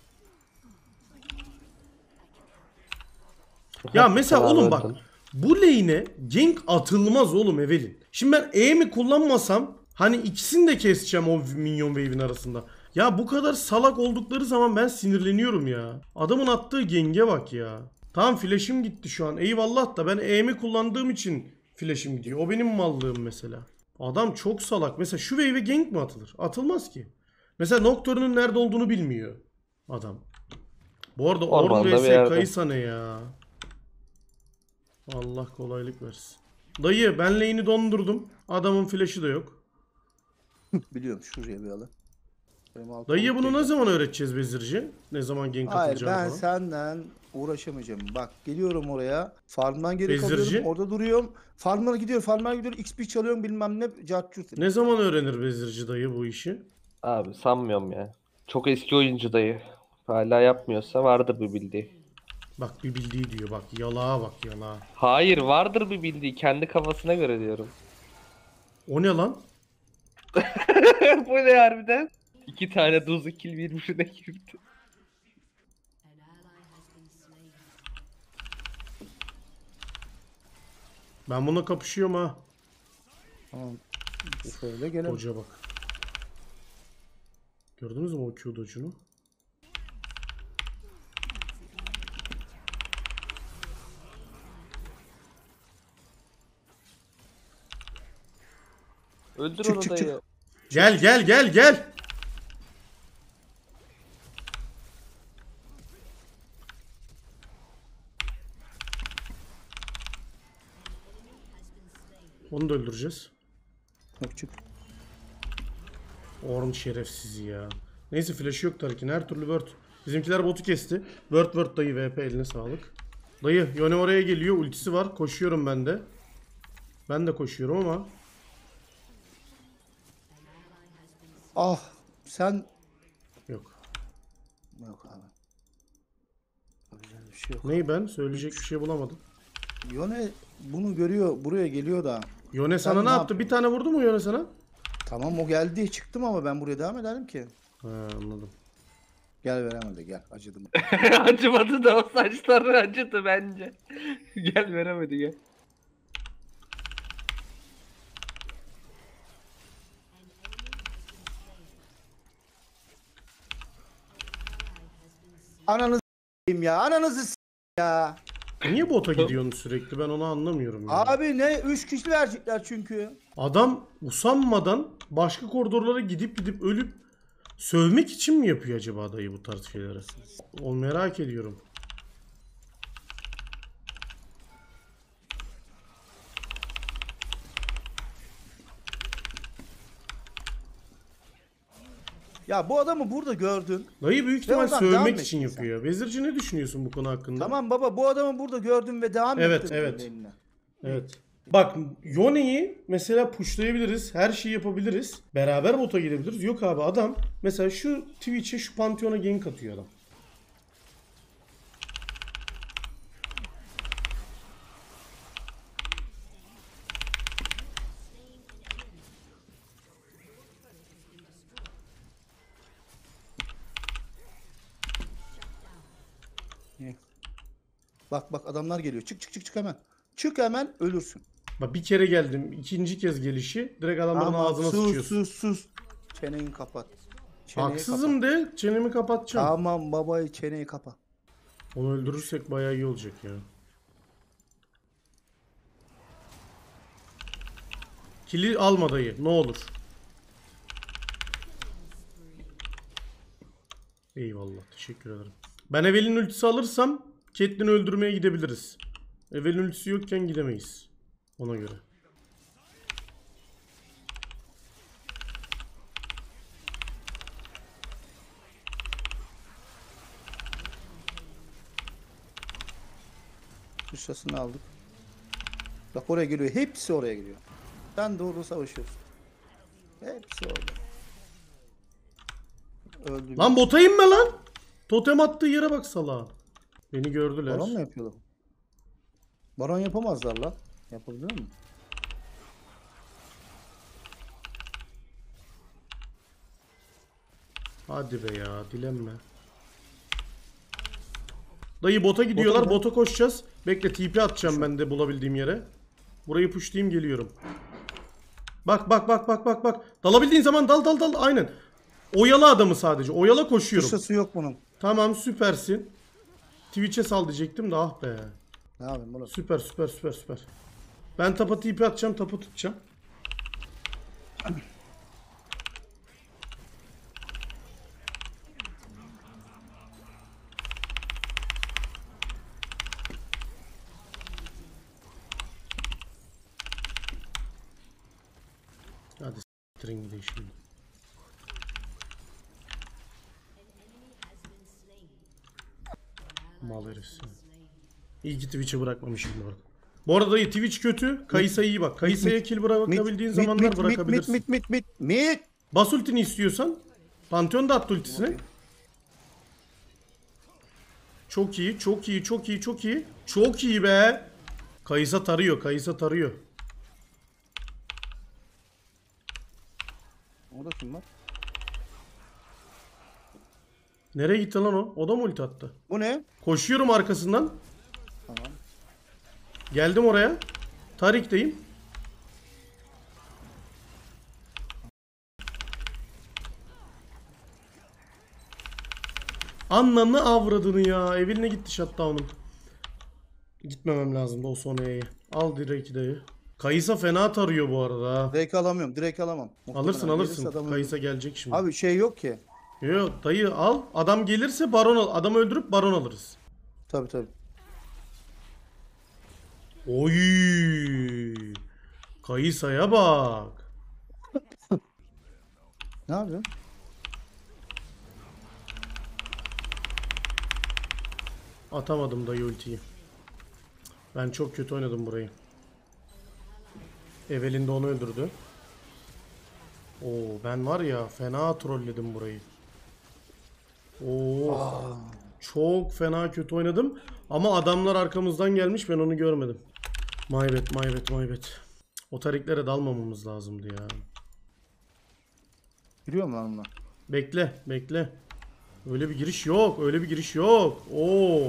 Ya mesela oğlum bak, bu lane'e gank atılmaz oğlum Evelyn. Şimdi ben mi kullanmasam hani ikisini de keseceğim o minyon wave'in arasında. Ya bu kadar salak oldukları zaman ben sinirleniyorum ya. Adamın attığı genge bak ya. Tamam, flash'im gitti şu an, eyvallah da ben mi kullandığım için flash'im gidiyor. O benim mallığım mesela. Adam çok salak. Mesela şu wave'e gank mi atılır? Atılmaz ki. Mesela Nocturne'un nerede olduğunu bilmiyor adam. Bu arada Ornn Ormanda bir vs yerde. Kaysa ne ya? Allah kolaylık versin. Dayı, ben lane'i dondurdum. Adamın flash'ı da yok. Biliyorum, şuraya bir alı. Dayıya bunu ne zaman öğreteceğiz bezirci? Ne zaman gank Hayır, atılacağını ben falan. senden uğraşamayacağım. Bak, geliyorum oraya. Farmdan geri Bezirci. kalıyorum. Orada duruyorum. Farmlara gidiyor. XP çalıyorum, bilmem ne. Cart. Ne zaman öğrenir bezirci dayı bu işi? Abi sanmıyorum ya. Çok eski oyuncu dayı. Hala yapmıyorsa vardır bir bildiği. Bak, bir bildiği diyor. Bak yalağa bak, yalağa. Hayır, vardır bir bildiği. Kendi kafasına göre diyorum. O ne lan? Bu ne harbiden? 2 tane dozu kill birbirine girdi. Ben bununla kapışıyorum ha. Tamam. Şöyle gelelim. Hoca bak. Gördünüz mü o Q dodge'unu? Öldür Çık, onu çık, dayı. Gel. Onu da öldüreceğiz. Yok çık. Orn şerefsizi ya. Neyse flash'ı yok Tarık'ın. Her türlü word. Bizimkiler botu kesti. Word dayı VP eline sağlık. Dayı Yone oraya geliyor. Ultisi var. Koşuyorum ben de. Ben de koşuyorum ama. Ah sen... Yok. Yok abi. Güzel bir şey yok. Neyi ben? Söyleyecek bir şey bulamadım. Yone bunu görüyor, buraya geliyor da. Yone sana Ben ne ne yaptı? Bir tane vurdu mu Yone sana? Tamam o geldi çıktım ama ben buraya devam ederim ki. Ha, anladım. Gel veremedi gel acıdım. Acımadı da o saçları acıdı bence. Gel veremedi gel. Ananızı s**eyim ya ananızı s**eyim ya. Niye bota gidiyorsun sürekli? Ben onu anlamıyorum ya. Abi ne 3 kişi verecekler çünkü. Adam usanmadan başka koridorlara gidip ölüp sövmek için mi yapıyor acaba dayı bu tarz şeyleri? O merak ediyorum. Ya bu adamı burada gördün. Dayı büyük ihtimal oradan devam sövmek ettin için sen. yapıyor. Vezirci ne düşünüyorsun bu konu hakkında? Tamam baba bu adamı burada gördün ve devam Evet, ettin. evet. eline. Evet. Bak Yone'yi mesela pushlayabiliriz. Her şeyi yapabiliriz. Beraber bota gidebiliriz. Yok abi adam mesela şu Twitch'e şu Pantheon'a gank atıyor adam. Bak adamlar geliyor. Çık hemen. Çık hemen ölürsün. Bak bir kere geldim. İkinci kez gelişi. Direkt adamların ağzına sıçıyorsun. sus. Çeneni kapat. Çeneyi Haksızım de çenemi kapatacağım. Tamam babayı çeneyi kapat. Onu öldürürsek bayağı iyi olacak ya. Kili alma dayı ne olur. Eyvallah teşekkür ederim. Ben Evelyn ultisi alırsam Caitlyn'i öldürmeye gidebiliriz. Evelyn ultisi yokken gidemeyiz. Ona göre. Üstasını aldık. Bak oraya geliyor. Hepsi oraya geliyor. Sen doğru savaşıyorsun. Hepsi orada. Öldü. Lan bota inme lan. Totem attığı yere bak salağa. Beni gördüler. Baron mu yapıyorlar? Baron yapamazlar lan. Yapabilir mi? Hadi be ya dilenme. Dayı bota gidiyorlar. Bota mı? Bota koşacağız. Bekle TP atacağım ben de bulabildiğim yere. Burayı pushlayayım geliyorum. Bak. Dalabildiğin zaman dal. Aynen. Oyala adamı sadece. Oyala koşuyorum. Kışlası yok bunun. Tamam süpersin. Twitch'e sal diyecektim de ah be. Ne yapayım bunu? Süper. Ben tapa TP atacağım. Tapu tutacağım. Hadi s**tirin gidin şimdi. Mal herifsin. İyi ki Twitch'i bırakmamışım bu arada. Bu arada Twitch kötü. Kayısa iyi bak. Kayısa'ya kill bırakabildiğin zamanlar bırakabilirsin. Mit. Bas ultini istiyorsan. Pantheon da attı ultisini. Çok iyi. Çok iyi be. Kayısa tarıyor. O da kim var? Nereye gitti lan o? O da mı ulti attı? Bu ne? Koşuyorum arkasından. Tamam. Geldim oraya. Tarik'teyim. Ananı avradını ya. Eveline gitti shutdown'um. Gitmemem lazım o son E'ye. Al Drake'i dayı. Kayısa fena tarıyor bu arada ha. Direkt alamıyorum. Direkt alamam. Alırsın Muhtemelen gelirse alırsın. adamı- Kayısa gelecek şimdi. Abi şey yok ki. Yo dayı al. Adam gelirse baron al. Adamı öldürüp baron alırız. Tabii. Oy. Kayısa'ya bak. Ne yapıyorsun? Atamadım dayı ultiyi. Ben çok kötü oynadım burayı. Evelyn de onu öldürdü. Oo, ben var ya fena trolledim burayı. Oo, çok fena kötü oynadım. Ama adamlar arkamızdan gelmiş, ben onu görmedim. My bad. O tariklere dalmamamız lazımdı ya. Giriyor mu lan bunlar? Bekle. Öyle bir giriş yok. Oo.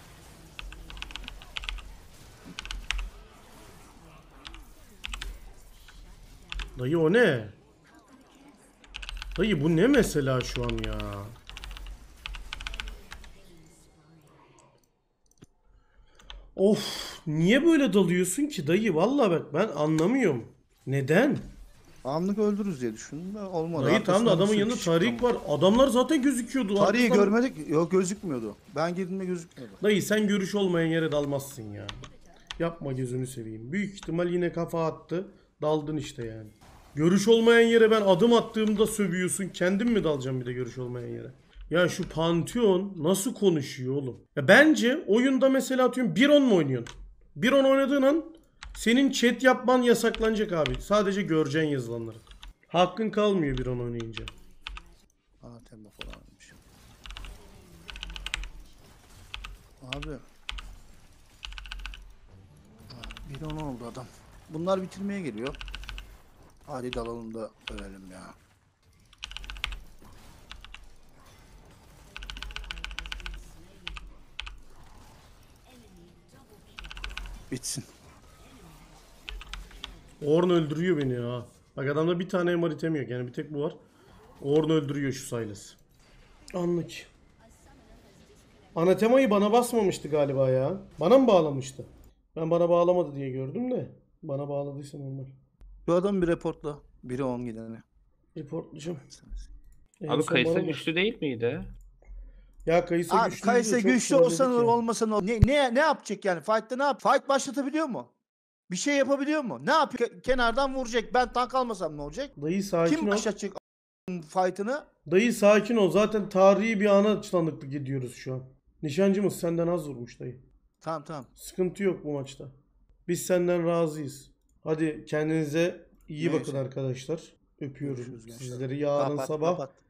Dayı o ne? Dayı bu ne mesela şu an ya? Of, niye böyle dalıyorsun ki dayı? Vallahi bak ben anlamıyorum. Neden? Anlık öldürürüz diye düşündüm de olmadı. Dayı tam da Arkasından adamın bir sürü yanında kişi Tarik çıktı. var. Adamlar zaten gözüküyordu. Tarihi Arkasından- görmedik. Yok, gözükmüyordu. Ben girdiğimde gözükmüyordu. Dayı sen görüş olmayan yere dalmazsın ya. Yapma gözünü seveyim. Büyük ihtimal yine kafa attı. Daldın işte yani. Görüş olmayan yere ben adım attığımda sövüyorsun. Kendin mi dalacaksın bir de görüş olmayan yere? Ya şu Pantheon nasıl konuşuyor oğlum? Ya bence oyunda mesela atıyorum 1-10 mu oynuyorsun? 1-10 oynadığın an senin chat yapman yasaklanacak abi. Sadece göreceksin yazılanları. Hakkın kalmıyor 1-10 oynayınca. Aa, tempo falan varmış. Abi. Bir on oldu adam. Bunlar bitirmeye geliyor. Hadi dalalım da ölelim ya. Bitsin. Ornn öldürüyor beni ya. Bak adamda bir tane MR itemi yok. Yani bir tek bu var. Ornn öldürüyor şu Sylas. Anlık. Anatemayı bana basmamıştı galiba ya. Bana mı bağlamıştı? Ben bana bağlamadı diye gördüm de. Bana bağladıysa normal. Şu adam bir reportla. Biri 10 gideni. Reportlayacağım. En Abi son Kayısa bana güçlü değil miydi? Ya Kayısa Abi güçlü. Kayse güçlü olsa ne olmasa ne yapacak yani? Fight'ta ne yap? Fight başlatabiliyor mu? Bir şey yapabiliyor mu? Ne yapıyor? Kenardan vuracak. Ben tank almasam ne olacak? Dayı sakin Kim ol. başlatacak fight'ını? Dayı sakin ol. Zaten tarihi bir ana tanıklık ediyoruz şu an. Nişancımız senden az vurmuş dayı. Tamam. Sıkıntı yok bu maçta. Biz senden razıyız. Hadi kendinize iyi bakın Neyse. arkadaşlar. Öpüyorum Görüşürüz gençler. sizleri. Yarın Kapat, sabah kapat.